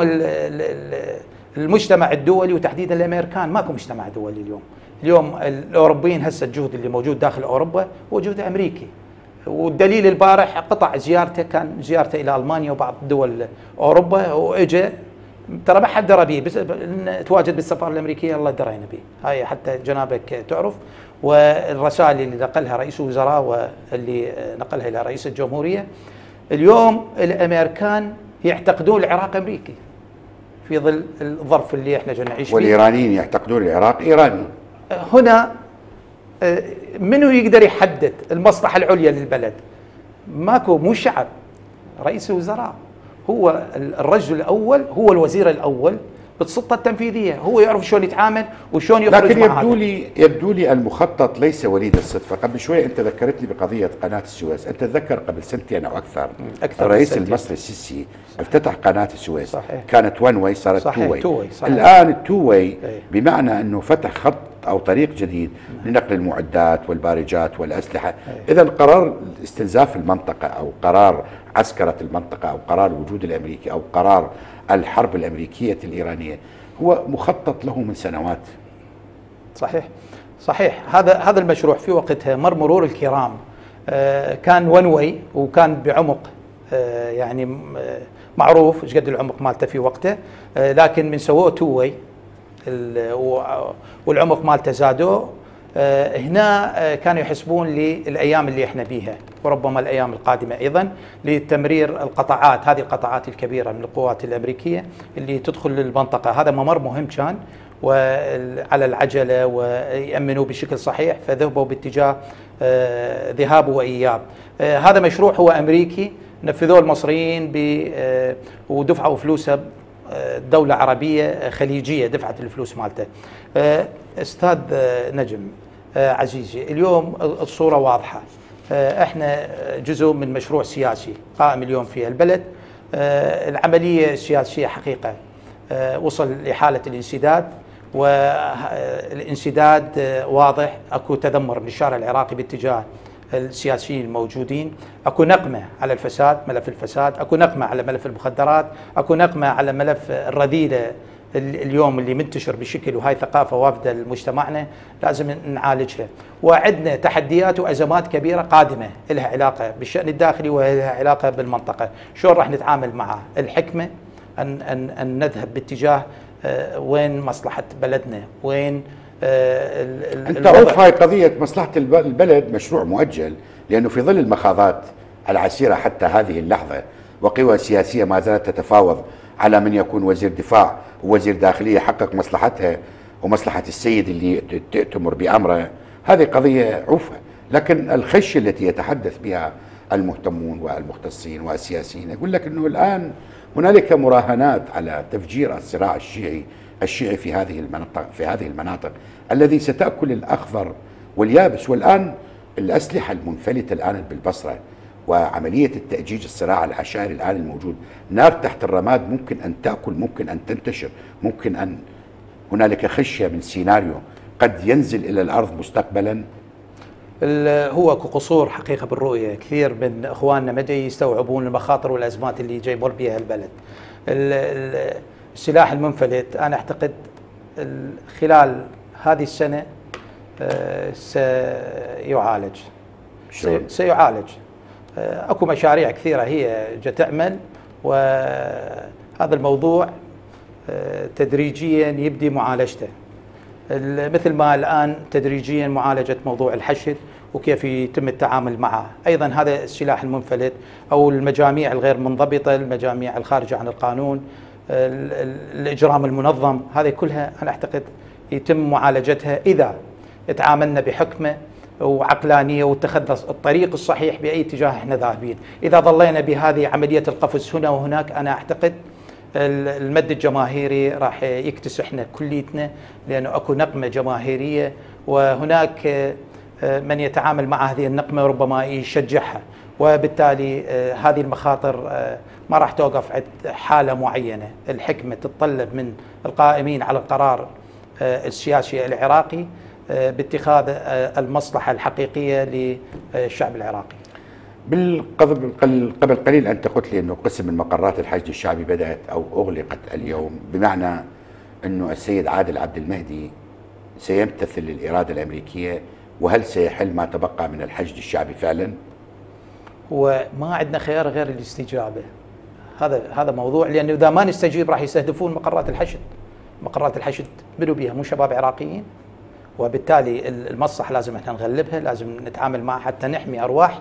المجتمع الدولي وتحديدا الامريكان، ماكو مجتمع دولي اليوم. اليوم الاوروبيين هسه الجهد اللي موجود داخل اوروبا هو جهد امريكي، والدليل البارح قطع زيارته، كان زيارته الى المانيا وبعض دول اوروبا، واجى ترى ما حد درى به، بس تواجد بالسفاره الامريكيه الله درينا به، هاي حتى جنابك تعرف. والرسائل اللي نقلها رئيس الوزراء واللي نقلها الى رئيس الجمهوريه. اليوم الامريكان يعتقدون العراق امريكي في ظل الظرف اللي احنا جاي نعيش فيه، والإيرانيين يعتقدون العراق إيراني. هنا منو يقدر يحدد المصلحة العليا للبلد؟ ماكو، مو شعب، رئيس الوزراء هو الرجل الأول، هو الوزير الأول بالسلطة التنفيذية، هو يعرف شلون يتعامل وشلون يخرج. لكن يبدو لي يبدو لي المخطط ليس وليد الصدفة. قبل شوي أنت ذكرتني بقضية قناة السويس. أنت تذكر قبل سنتين أو أكثر, أكثر الرئيس المصري السيسي افتتح قناة السويس. صحيح. كانت وان واي صارت تو واي. تو واي. الآن التو واي بمعنى أنه فتح خط أو طريق جديد لنقل المعدات والبارجات والأسلحة. إذا قرار استنزاف المنطقة أو قرار عسكرة المنطقة أو قرار الوجود الأمريكي أو قرار الحرب الأمريكية الإيرانية هو مخطط له من سنوات. صحيح صحيح. هذا هذا المشروع في وقتها مر مرور الكرام، آه كان ون واي وكان بعمق آه يعني معروف ايش قد العمق مالته في وقته، آه لكن من سووه تو واي والعمق مالته زادوه. آه هنا آه كانوا يحسبون للايام اللي احنا بيها وربما الايام القادمه ايضا لتمرير القطاعات، هذه القطاعات الكبيره من القوات الامريكيه اللي تدخل للمنطقه. هذا ممر مهم كان وعلى العجله ويامنوا بشكل صحيح، فذهبوا باتجاه آه ذهاب واياب. آه هذا مشروع هو امريكي نفذوه المصريين ب آه ودفعوا فلوسه، دولة عربية خليجية دفعت الفلوس مالته. أستاذ نجم عزيزي، اليوم الصورة واضحة، احنا جزء من مشروع سياسي قائم اليوم في البلد. العملية السياسية حقيقة وصل لحالة الانسداد، والانسداد واضح، اكو تذمر من الشارع العراقي باتجاه السياسيين الموجودين، اكو نقمه على الفساد، ملف الفساد، اكو نقمه على ملف المخدرات، اكو نقمه على ملف الرذيله اليوم اللي منتشر بشكل، وهاي ثقافه وافده لمجتمعنا لازم نعالجها. وعندنا تحديات وازمات كبيره قادمه لها علاقه بالشان الداخلي ولها علاقه بالمنطقه، شلون راح نتعامل معها؟ الحكمه ان ان ان نذهب باتجاه وين مصلحه بلدنا، وين أنت عرف هاي قضية مصلحة البلد مشروع مؤجل، لأنه في ظل المخاضات العسيرة حتى هذه اللحظة وقوى سياسية ما زالت تتفاوض على من يكون وزير دفاع ووزير داخلية يحقق مصلحتها ومصلحة السيد اللي تأتمر بأمره. هذه قضية عوفة، لكن الخشية التي يتحدث بها المهتمون والمختصين والسياسيين يقول لك أنه الآن هنالك مراهنات على تفجير الصراع الشيعي الشيعي في هذه المناطق في هذه المناطق الذي ستأكل الأخضر واليابس. والآن الأسلحة المنفلتة الآن بالبصرة وعملية التأجيج الصراع العشائري الآن الموجود، نار تحت الرماد ممكن أن تأكل، ممكن أن تنتشر، ممكن أن هنالك خشية من سيناريو قد ينزل إلى الأرض مستقبلا. هو قصور حقيقة بالرؤية، كثير من إخواننا ما يستوعبون المخاطر والأزمات اللي جاي يمر بها البلد. السلاح المنفلت أنا أعتقد خلال هذه السنة سيعالج سيعالج أكو مشاريع كثيرة هي جت تعمل، وهذا الموضوع تدريجيا يبدي معالجته، مثل ما الآن تدريجيا معالجة موضوع الحشد وكيف يتم التعامل معه. أيضا هذا السلاح المنفلت أو المجاميع الغير منضبطة، المجاميع الخارجة عن القانون، الإجرام المنظم، هذه كلها أنا أعتقد يتم معالجتها إذا تعاملنا بحكمة وعقلانية واتخذنا الطريق الصحيح بأي اتجاه احنا ذاهبين. إذا ظلينا بهذه عملية القفز هنا وهناك، أنا أعتقد المد الجماهيري راح يكتسحنا كليتنا، لأنه أكو نقمة جماهيرية وهناك من يتعامل مع هذه النقمة ربما يشجعها، وبالتالي هذه المخاطر ما راح توقف عند حالة معينة. الحكمة تتطلب من القائمين على القرار السياسي العراقي باتخاذ المصلحة الحقيقية للشعب العراقي. قبل قبل قليل أنت قلت لي أنه قسم من مقرات الحشد الشعبي بدأت أو أغلقت اليوم، بمعنى أنه السيد عادل عبد المهدي سيمتثل للإرادة الأمريكية، وهل سيحل ما تبقى من الحشد الشعبي فعلا؟ وما عندنا خيار غير الاستجابة. هذا هذا موضوع، لأنه إذا ما نستجيب راح يستهدفون مقرات الحشد. مقرات الحشد بدوا بها مو شباب عراقيين، وبالتالي المصلحة لازم احنا نغلبها، لازم نتعامل معها حتى نحمي أرواح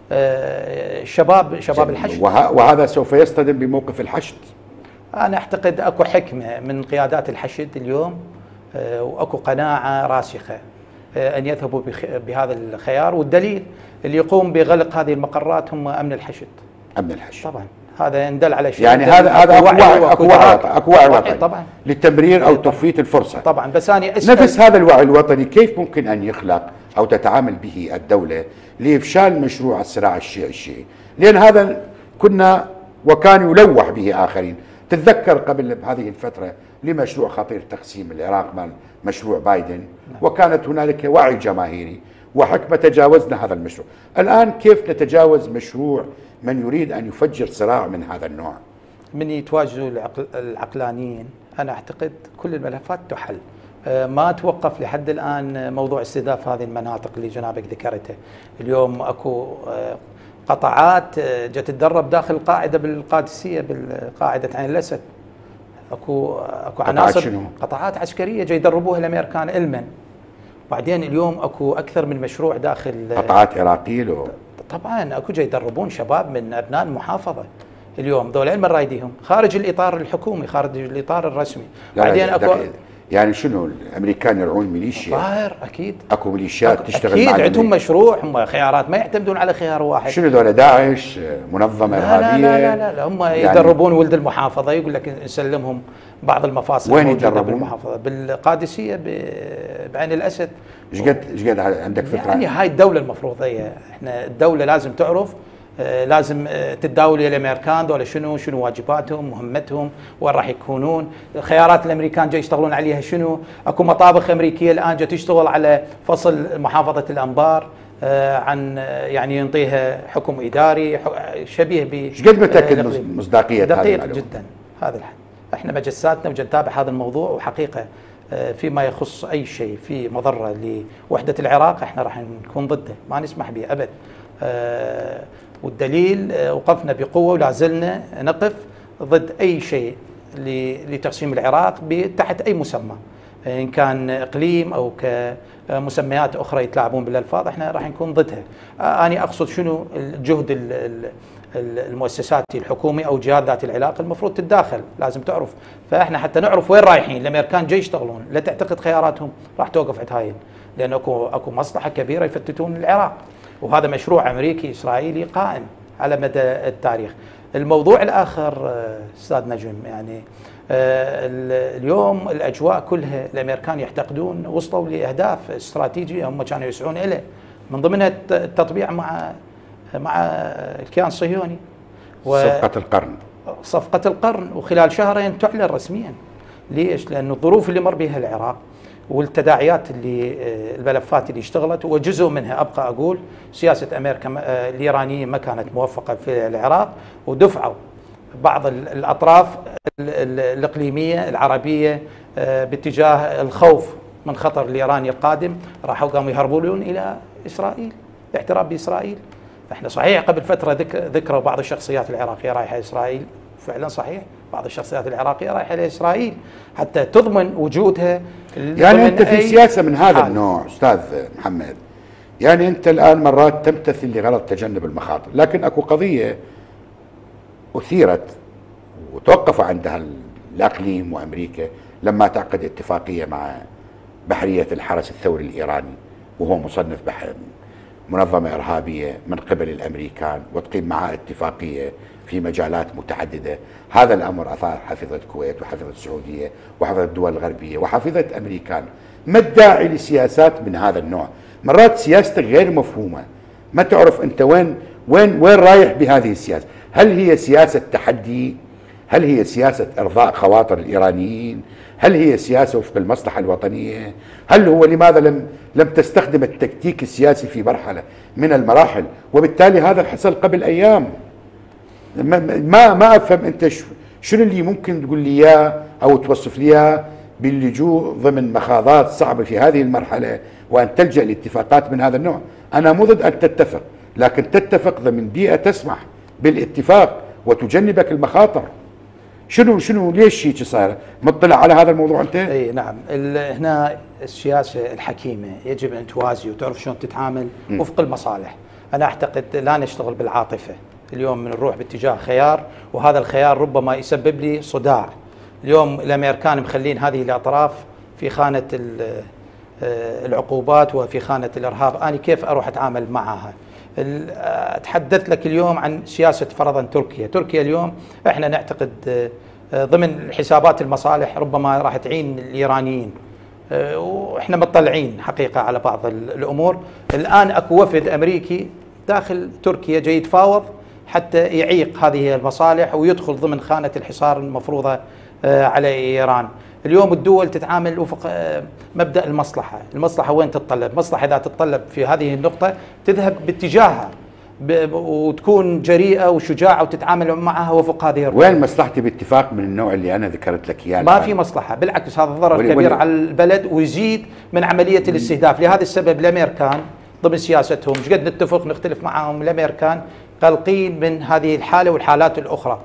شباب شباب الحشد. وهذا سوف يصطدم بموقف الحشد. أنا أعتقد أكو حكمة من قيادات الحشد اليوم، وأكو قناعة راسخة أن يذهبوا بهذا الخيار، والدليل اللي يقوم بغلق هذه المقرات هم أمن الحشد. أمن الحشد طبعا هذا يندل على شيء، يعني هذا هذا اكو وعي اكو وعي وطني طبعا للتمرير او تفويت الفرصه. طبعا بس أنا نفس هذا الوعي الوطني كيف ممكن ان يخلق او تتعامل به الدوله لافشال مشروع الصراع الشيعي الشيعي؟ لان هذا كنا وكان يلوح به اخرين. تتذكر قبل هذه الفتره لمشروع خطير تقسيم العراق مع مشروع بايدن، وكانت هنالك وعي جماهيري وحكمه تجاوزنا هذا المشروع. الان كيف نتجاوز مشروع من يريد أن يفجر صراع من هذا النوع؟ من يتواجدوا العقل العقلانيين أنا أعتقد كل الملفات تحل. ما توقف لحد الآن موضوع استهداف هذه المناطق اللي جنابك ذكرته. اليوم أكو قطعات جت تدرب داخل القاعدة بالقادسية، بالقاعدة عين الأسد. أكو أكو عناصر شنو؟ قطعات عسكرية جاي يدربوها الأمريكان علما. بعدين اليوم أكو أكثر من مشروع داخل قطعات عراقية لو طبعا اكو جاي يدربون شباب من ابناء المحافظه. اليوم ذول علم رايديهم خارج الاطار الحكومي، خارج الاطار الرسمي. بعدين اكو يعني شنو الامريكان يرعون ميليشيا؟ ظاهر اكيد اكو ميليشيات تشتغل اكيد عندهم مشروع، هم خيارات ما يعتمدون على خيار واحد. شنو ذول داعش منظمه ارهابيه؟ لا لا, لا لا لا هم يعني يدربون ولد المحافظه، يقول لك نسلمهم بعض المفاصل. وين يدربون؟ بالمحافظه بالقادسيه بعين الاسد. ايش قد ايش قد عندك فكره؟ يعني هاي الدوله المفروض هي احنا الدوله لازم تعرف، لازم تتداول الامريكان دول شنو شنو واجباتهم، مهمتهم، وين راح يكونون، الخيارات الامريكان جاي يشتغلون عليها شنو. اكو مطابخ امريكيه الان جاي تشتغل على فصل محافظه الانبار عن يعني ينطيها حكم اداري شبيه ب ايش قد متاكد مصداقيه هذا دقيق جدا هذا الحد. احنا مجساتنا وجاي نتابع هذا الموضوع، وحقيقه فيما يخص اي شيء في مضره لوحده العراق احنا راح نكون ضده، ما نسمح به ابد. والدليل وقفنا بقوه ولا زلنا نقف ضد اي شيء لتقسيم العراق تحت اي مسمى، ان كان اقليم او كمسميات اخرى يتلاعبون بالالفاظ، احنا راح نكون ضدها. انا اقصد شنو الجهد المؤسسات الحكومي او جهات ذات العلاقه المفروض تتداخل، لازم تعرف. فاحنا حتى نعرف وين رايحين، الامريكان جاي يشتغلون، لا تعتقد خياراتهم راح توقف عند هاي، لان اكو اكو مصلحه كبيره يفتتون العراق، وهذا مشروع امريكي اسرائيلي قائم على مدى التاريخ. الموضوع الاخر استاذ نجم، يعني اليوم الاجواء كلها الامريكان يعتقدون وصلوا لاهداف استراتيجيه هم كانوا يسعون اليه، من ضمنها التطبيع مع مع الكيان الصهيوني صفقة القرن. صفقة القرن، وخلال شهرين تعلن رسميا. ليش؟ لأن الظروف اللي مر بها العراق والتداعيات اللي الملفات اللي اشتغلت، وجزء منها أبقى أقول سياسة أمريكا الإيرانيين ما كانت موفقة في العراق، ودفعوا بعض الأطراف الإقليمية العربية باتجاه الخوف من خطر الإيراني القادم، راحوا قاموا يهربون إلى إسرائيل، الاعتراف بإسرائيل. احنا صحيح قبل فتره ذكروا بعض الشخصيات العراقيه رايحه اسرائيل، فعلا صحيح بعض الشخصيات العراقيه رايحه لاسرائيل حتى تضمن وجودها. يعني انت في سياسه من هذا النوع استاذ محمد يعني أنت الآن مرات تمتثل لغرض تجنب المخاطر، لكن أكو قضية أثيرت وتوقف عندها الإقليم وأمريكا لما تعقد اتفاقية مع بحرية الحرس الثوري الإيراني، وهو مصنف بحر منظمة إرهابية من قبل الأمريكان، وتقيم معها اتفاقية في مجالات متعددة. هذا الأمر أثار حفظة الكويت وحفظة السعودية وحفظة الدول الغربية وحفظة أمريكان. ما الداعي لسياسات من هذا النوع؟ مرات سياستك غير مفهومة، ما تعرف أنت وين وين وين رايح بهذه السياسة. هل هي سياسة تحدي؟ هل هي سياسة إرضاء خواطر الإيرانيين؟ هل هي سياسة وفق المصلحة الوطنية؟ هل هو لماذا لم لم تستخدم التكتيك السياسي في مرحلة من المراحل؟ وبالتالي هذا حصل قبل أيام. ما ما أفهم أنت شنو اللي ممكن تقول لي إياه أو توصف لي إياه باللجوء ضمن مخاضات صعبة في هذه المرحلة وأن تلجأ لاتفاقات من هذا النوع. أنا مو ضد أن تتفق، لكن تتفق ضمن بيئة تسمح بالاتفاق وتجنبك المخاطر. شنو شنو ليش هيك صاير؟ مطلع على هذا الموضوع انت؟ اي نعم. هنا السياسه الحكيمه يجب ان توازي وتعرف شلون تتعامل م. وفق المصالح. انا اعتقد لا نشتغل بالعاطفه. اليوم من نروح باتجاه خيار، وهذا الخيار ربما يسبب لي صداع. اليوم الامريكان مخلين هذه الاطراف في خانه العقوبات وفي خانه الارهاب، انا كيف اروح اتعامل معها؟ اتحدث لك اليوم عن سياسه فرضا تركيا، تركيا اليوم احنا نعتقد ضمن حسابات المصالح ربما راح تعين الايرانيين، واحنا مطلعين حقيقه على بعض الامور. الان اكو وفد امريكي داخل تركيا جاي يتفاوض حتى يعيق هذه المصالح ويدخل ضمن خانه الحصار المفروضه على ايران. اليوم الدول تتعامل وفق مبدأ المصلحة، المصلحة وين تتطلب؟ مصلحة إذا تتطلب في هذه النقطة تذهب باتجاهها وتكون جريئة وشجاعة وتتعامل معها وفق هذه الرؤية. وين مصلحتي باتفاق من النوع اللي أنا ذكرت لك إياه؟ ما في مصلحة، بالعكس هذا ضرر كبير ولي على البلد ويزيد من عملية الاستهداف. لهذا السبب الأمريكان ضمن سياستهم مش قد نتفق نختلف معهم، الأمريكان قلقين من هذه الحالة والحالات الأخرى.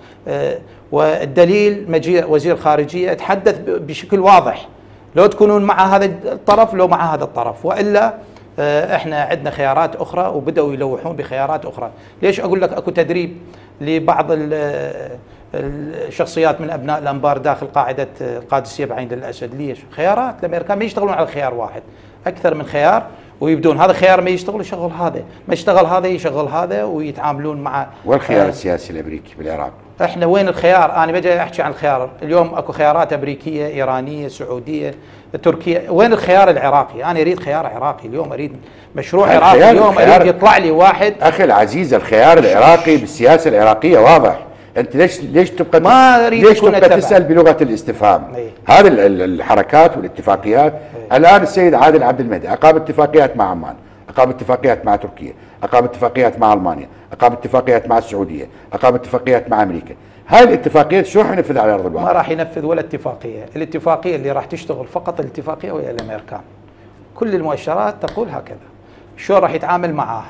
والدليل مجيء وزير خارجية تحدث بشكل واضح، لو تكونون مع هذا الطرف لو مع هذا الطرف، وإلا احنا عندنا خيارات أخرى، وبدأوا يلوحون بخيارات أخرى. ليش أقول لك أكو تدريب لبعض الشخصيات من أبناء الأنبار داخل قاعدة القادسية بعين الأسد؟ ليش؟ خيارات. الأمريكان ما يشتغلون على خيار واحد، أكثر من خيار، ويبدون هذا خيار ما يشتغل يشغل هذا، ما يشتغل هذا يشغل هذا، ويتعاملون مع. والخيار آه السياسي الامريكي بالعراق؟ احنا وين الخيار؟ انا بجي احكي عن الخيار. اليوم اكو خيارات امريكيه، ايرانيه، سعوديه، تركيا. وين الخيار العراقي؟ انا اريد خيار عراقي اليوم، اريد مشروع عراقي اليوم، اريد يطلع لي واحد. اخي العزيز الخيار العراقي بالسياسه العراقيه واضح. انت ليش ليش تبقى ما اريد ليش تبقى تسال بلغه الاستفهام؟ هذه الحركات والاتفاقيات. أي. الان السيد عادل عبد المهدي اقام اتفاقيات مع عمان، اقام اتفاقيات مع تركيا، اقام اتفاقيات مع المانيا، اقام اتفاقيات مع السعوديه، اقام اتفاقيات مع امريكا. هاي الاتفاقيات شو راح ينفذ على ارض الواقع؟ ما راح ينفذ ولا اتفاقيه، الاتفاقيه اللي راح تشتغل فقط الاتفاقيه ويا الامريكان. كل المؤشرات تقول هكذا. شلون راح يتعامل معاها؟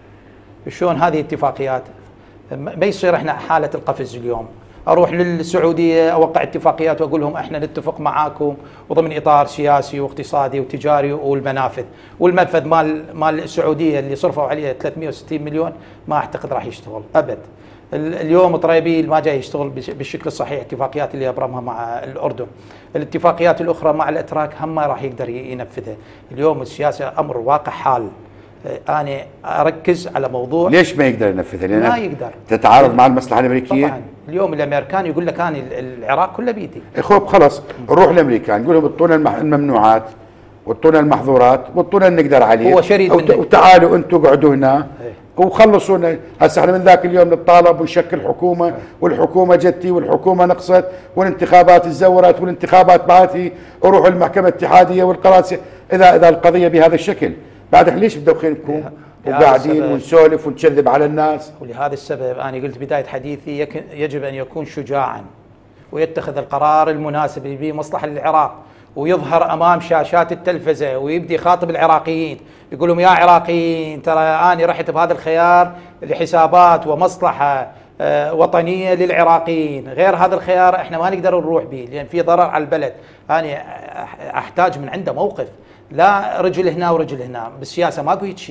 شلون هذه الاتفاقيات؟ ما يصير احنا حاله القفز اليوم اروح للسعوديه اوقع اتفاقيات واقول لهم احنا نتفق معاكم وضمن اطار سياسي واقتصادي وتجاري والمنافذ، والمنفذ مال مال السعوديه اللي صرفوا عليه ثلاثمئة وستين مليون ما اعتقد راح يشتغل ابد. اليوم طريبيل ما جاي يشتغل بالشكل الصحيح، اتفاقيات اللي ابرمها مع الاردن، الاتفاقيات الاخرى مع الاتراك هم ما راح يقدر ينفذها. اليوم السياسه امر واقع حال. أنا أركز على موضوع ليش ما يقدر ينفذها؟ لأن ما يقدر، تتعارض مع المصلحة الأمريكية. طبعا اليوم الأمريكان يقول لك أنا العراق كله بيدي. خب خلص نروح الأمريكان نقول لهم اعطونا الممنوعات واعطونا المحظورات واعطونا نقدر عليه، هو شريد منك، وتعالوا أنتم اقعدوا هنا وخلصونا. هسه احنا من ذاك اليوم نتطالب ونشكل حكومة، والحكومة جتي والحكومة نقصت والانتخابات تزورت والانتخابات بعتي وروحوا المحكمة الاتحادية والقرارات. إذا إذا القضية بهذا الشكل بعد ليش مدوخينكم وقاعدين ونسولف ونكذب على الناس؟ ولهذا السبب أنا قلت بداية حديثي يجب أن يكون شجاعا ويتخذ القرار المناسب اللي به مصلحة للعراق، ويظهر أمام شاشات التلفزة ويبدي يخاطب العراقيين يقول لهم يا عراقيين ترى أنا رحت بهذا الخيار لحسابات ومصلحة وطنية للعراقيين، غير هذا الخيار احنا ما نقدر نروح به لأن في ضرر على البلد. أنا أحتاج من عنده موقف، لا رجل هنا ورجل هنا. بالسياسة ماكو هيك شيء،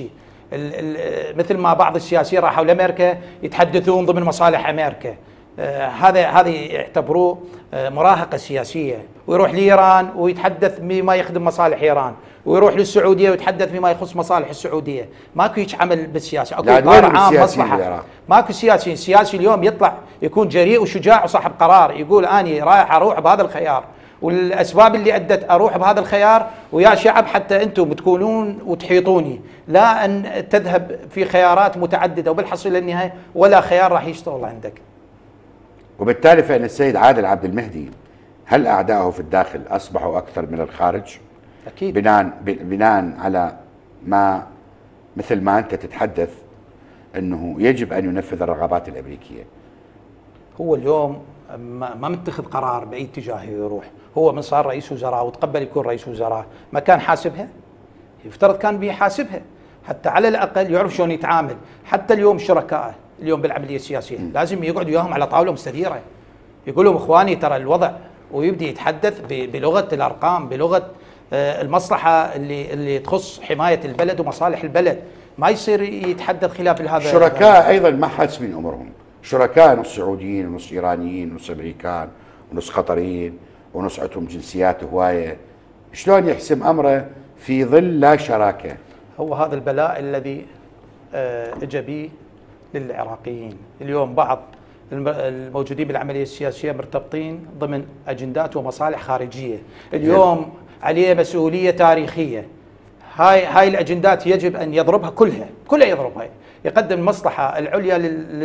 مثل ما بعض السياسيين راحوا لامريكا يتحدثون ضمن مصالح امريكا. آه هذا هذا يعتبروه آه مراهقه سياسيه، ويروح لايران ويتحدث بما يخدم مصالح ايران، ويروح للسعوديه ويتحدث بما يخص مصالح السعوديه. ماكو هيك عمل بالسياسه، اكو اطار عام مصلحه. ماكو سياسي، السياسي اليوم يطلع يكون جريء وشجاع وصاحب قرار، يقول اني رايح اروح بهذا الخيار، والاسباب اللي ادت اروح بهذا الخيار، ويا شعب حتى انتم تكونون وتحيطوني، لا ان تذهب في خيارات متعدده وبالحصيله النهايه ولا خيار راح يشتغل عندك. وبالتالي فإن السيد عادل عبد المهدي، هل أعدائه في الداخل أصبحوا أكثر من الخارج؟ أكيد. بناء بناء على ما مثل ما أنت تتحدث أنه يجب أن ينفذ الرغبات الأمريكية. هو اليوم ما متخذ قرار بأي اتجاه يروح، هو من صار رئيس وزراء وتقبل يكون رئيس وزراء، ما كان حاسبها؟ يفترض كان بيحاسبها حتى على الأقل يعرف شلون يتعامل. حتى اليوم شركائه اليوم بالعمليه السياسيه م. لازم يقعد وياهم على طاوله مستديره، يقول لهم اخواني ترى الوضع، ويبدي يتحدث بلغه الارقام، بلغه المصلحه اللي اللي تخص حمايه البلد ومصالح البلد، ما يصير يتحدث خلاف هذا. شركاء ايضا ما حاسمين امورهم، شركاء نص سعوديين ونص ايرانيين ونص امريكان ونص قطريين ونص عندهم جنسيات هوايه، شلون يحسم امره في ظل لا شراكه؟ هو هذا البلاء الذي اجى به للعراقيين. اليوم بعض الموجودين بالعمليه السياسيه مرتبطين ضمن اجندات ومصالح خارجيه، اليوم عليه مسؤوليه تاريخيه. هاي هاي الاجندات يجب ان يضربها كلها، كلها يضربها، يقدم المصلحه العليا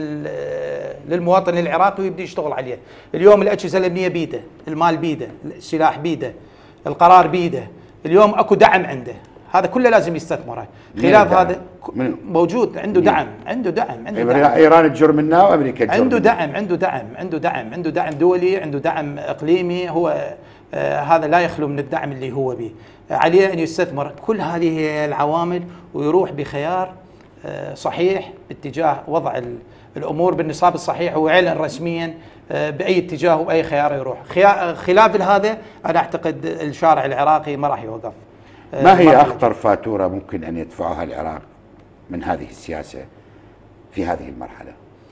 للمواطن العراقي ويبدي يشتغل عليه. اليوم الاجهزه الامنيه بيده، المال بيده، السلاح بيده، القرار بيده، اليوم اكو دعم عنده، هذا كله لازم يستثمره. خلاف هذا موجود عنده دعم، عنده دعم، عنده دعم. ايران تجر منا وامريكا تجر عنده دعم، عنده دعم، عنده دعم، عنده دعم دولي، عنده دعم اقليمي. هو آه هذا لا يخلو من الدعم اللي هو به. آه عليه ان يستثمر كل هذه العوامل ويروح بخيار آه صحيح باتجاه وضع الامور بالنصاب الصحيح، ويعلن رسميا آه باي اتجاه واي خيار يروح. خلاف هذا انا اعتقد الشارع العراقي ما راح يوقف. ما هي أخطر فاتورة ممكن أن يدفعها العراق من هذه السياسة في هذه المرحلة؟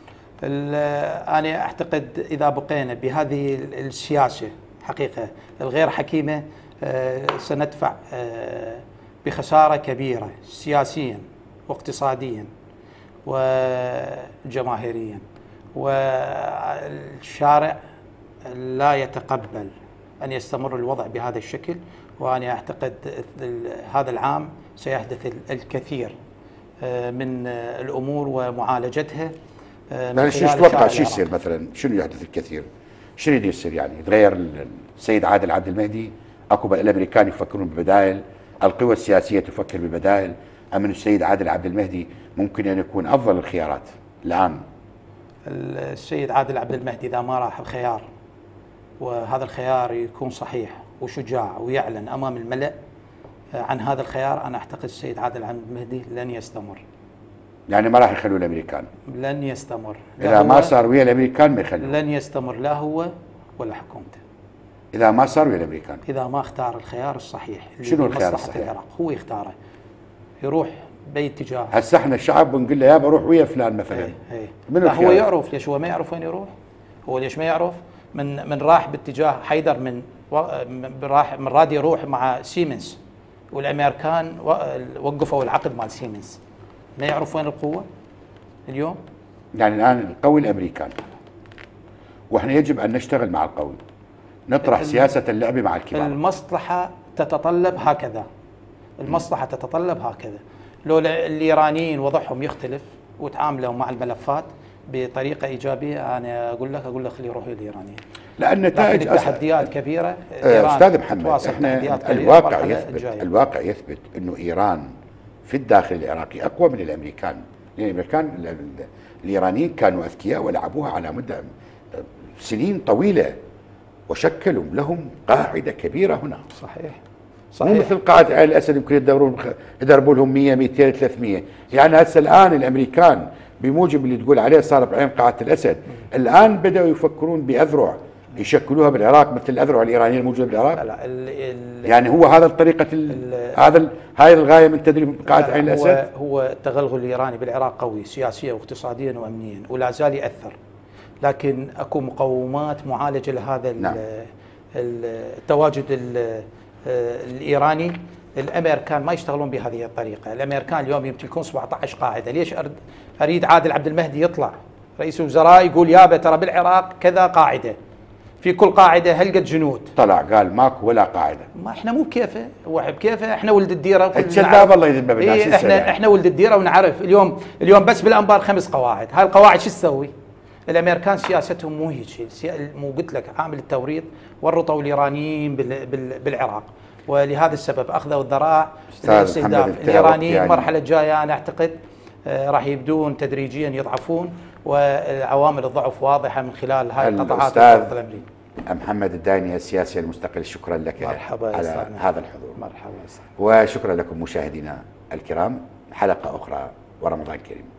أنا أعتقد إذا بقينا بهذه السياسة حقيقة الغير حكيمة سندفع بخسارة كبيرة سياسيا واقتصاديا وجماهيريا، والشارع لا يتقبل أن يستمر الوضع بهذا الشكل. وأنا أعتقد هذا العام سيحدث الكثير من الأمور ومعالجتها. يعني شو تتوقع شو يصير مثلا؟ شنو يحدث الكثير؟ شنو اللي يصير يعني؟ يتغير السيد عادل عبد المهدي؟ اكو الامريكان يفكرون ببدائل، القوى السياسيه تفكر ببدائل، ام ان السيد عادل عبد المهدي ممكن ان يكون افضل الخيارات الان؟ السيد عادل عبد المهدي اذا ما راح بخيار وهذا الخيار يكون صحيح وشجاع ويعلن امام الملأ عن هذا الخيار، انا اعتقد السيد عادل عبد المهدي لن يستمر. يعني ما راح يخلوا الامريكان؟ لن يستمر. اذا ما صار ويا الامريكان ما يخلوا. لن يستمر لا هو ولا حكومته. اذا ما صار ويا الامريكان. اذا ما اختار الخيار الصحيح. شنو الخيار الصحيح؟ العراق هو يختاره. يروح باي اتجاه. هسه احنا الشعب بنقول له يابا روح ويا فلان مثلا. اي اي. لا هو يعرف، ليش هو ما يعرف وين يروح؟ هو ليش ما يعرف؟ من من راح باتجاه حيدر، من راح من راد يروح مع سيمنز، والامريكان وقفوا العقد مال سيمنز. ما يعرف وين القوه اليوم؟ يعني الان القوي الامريكان، واحنا يجب ان نشتغل مع القوي، نطرح سياسه اللعب مع الكبار. المصلحه تتطلب هكذا، المصلحه تتطلب هكذا. لو الايرانيين وضعهم يختلف وتعاملوا مع الملفات بطريقه ايجابيه، انا اقول لك اقول لك خليه يروحوا الايرانيين. لان نتائج التحديات كبيره. استاذ محمد، احنا الواقع يثبت الواقع يثبت انه ايران في الداخل العراقي اقوى من الامريكان، لان الامريكان الايرانيين كانوا اذكياء ولعبوها على مده سنين طويله وشكلوا لهم قاعده كبيره هنا. صحيح صحيح. مو مثل قاعده آل الاسد يمكن يدورون يدربوا لهم مية مئتين ثلاثمئة. يعني هسه الان الامريكان بموجب اللي تقول عليه صار بعين قاعده الاسد، الان بداوا يفكرون باذرع يشكلوها بالعراق مثل الأذرع الإيرانية الموجودة بالعراق؟ لا لا ال ال يعني هو هذا الطريقة هذا هاي الغاية من تدريب قاعدة عين الأسد؟ هو هو التغلغل الإيراني بالعراق قوي سياسيا واقتصاديا وأمنيا ولا زال يأثر، لكن اكو مقومات معالجة لهذا نعم. التواجد الإيراني. الامريكان ما يشتغلون بهذه الطريقه، الامريكان اليوم يمتلكون سبعة عشر قاعده، ليش اريد عادل عبد المهدي يطلع رئيس الوزراء يقول يابا ترى بالعراق كذا قاعده، في كل قاعده هلقد جنود، طلع قال ماكو ولا قاعده. ما احنا مو بكيفه، هو بكيفه، احنا ولد الديره الكذاب الله يذبه بالناس. إيه احنا يعني. احنا ولد الديره ونعرف اليوم اليوم بس بالانبار خمس قواعد، هاي القواعد شو تسوي؟ الامريكان سياستهم مو هيك، مو قلت لك عامل التوريط ورطوا الايرانيين بالعراق، ولهذا السبب اخذوا الذراع لاستهداف الايرانيين. يعني المرحله الجايه انا اعتقد راح يبدون تدريجيا يضعفون، وعوامل الضعف واضحه من خلال هاي القطاعات الضغط الامريكي. محمد الدايني السياسي المستقل، شكرا لك مرحبا على هذا الحضور. مرحبا. وشكرا لكم مشاهدينا الكرام، حلقه اخرى ورمضان كريم.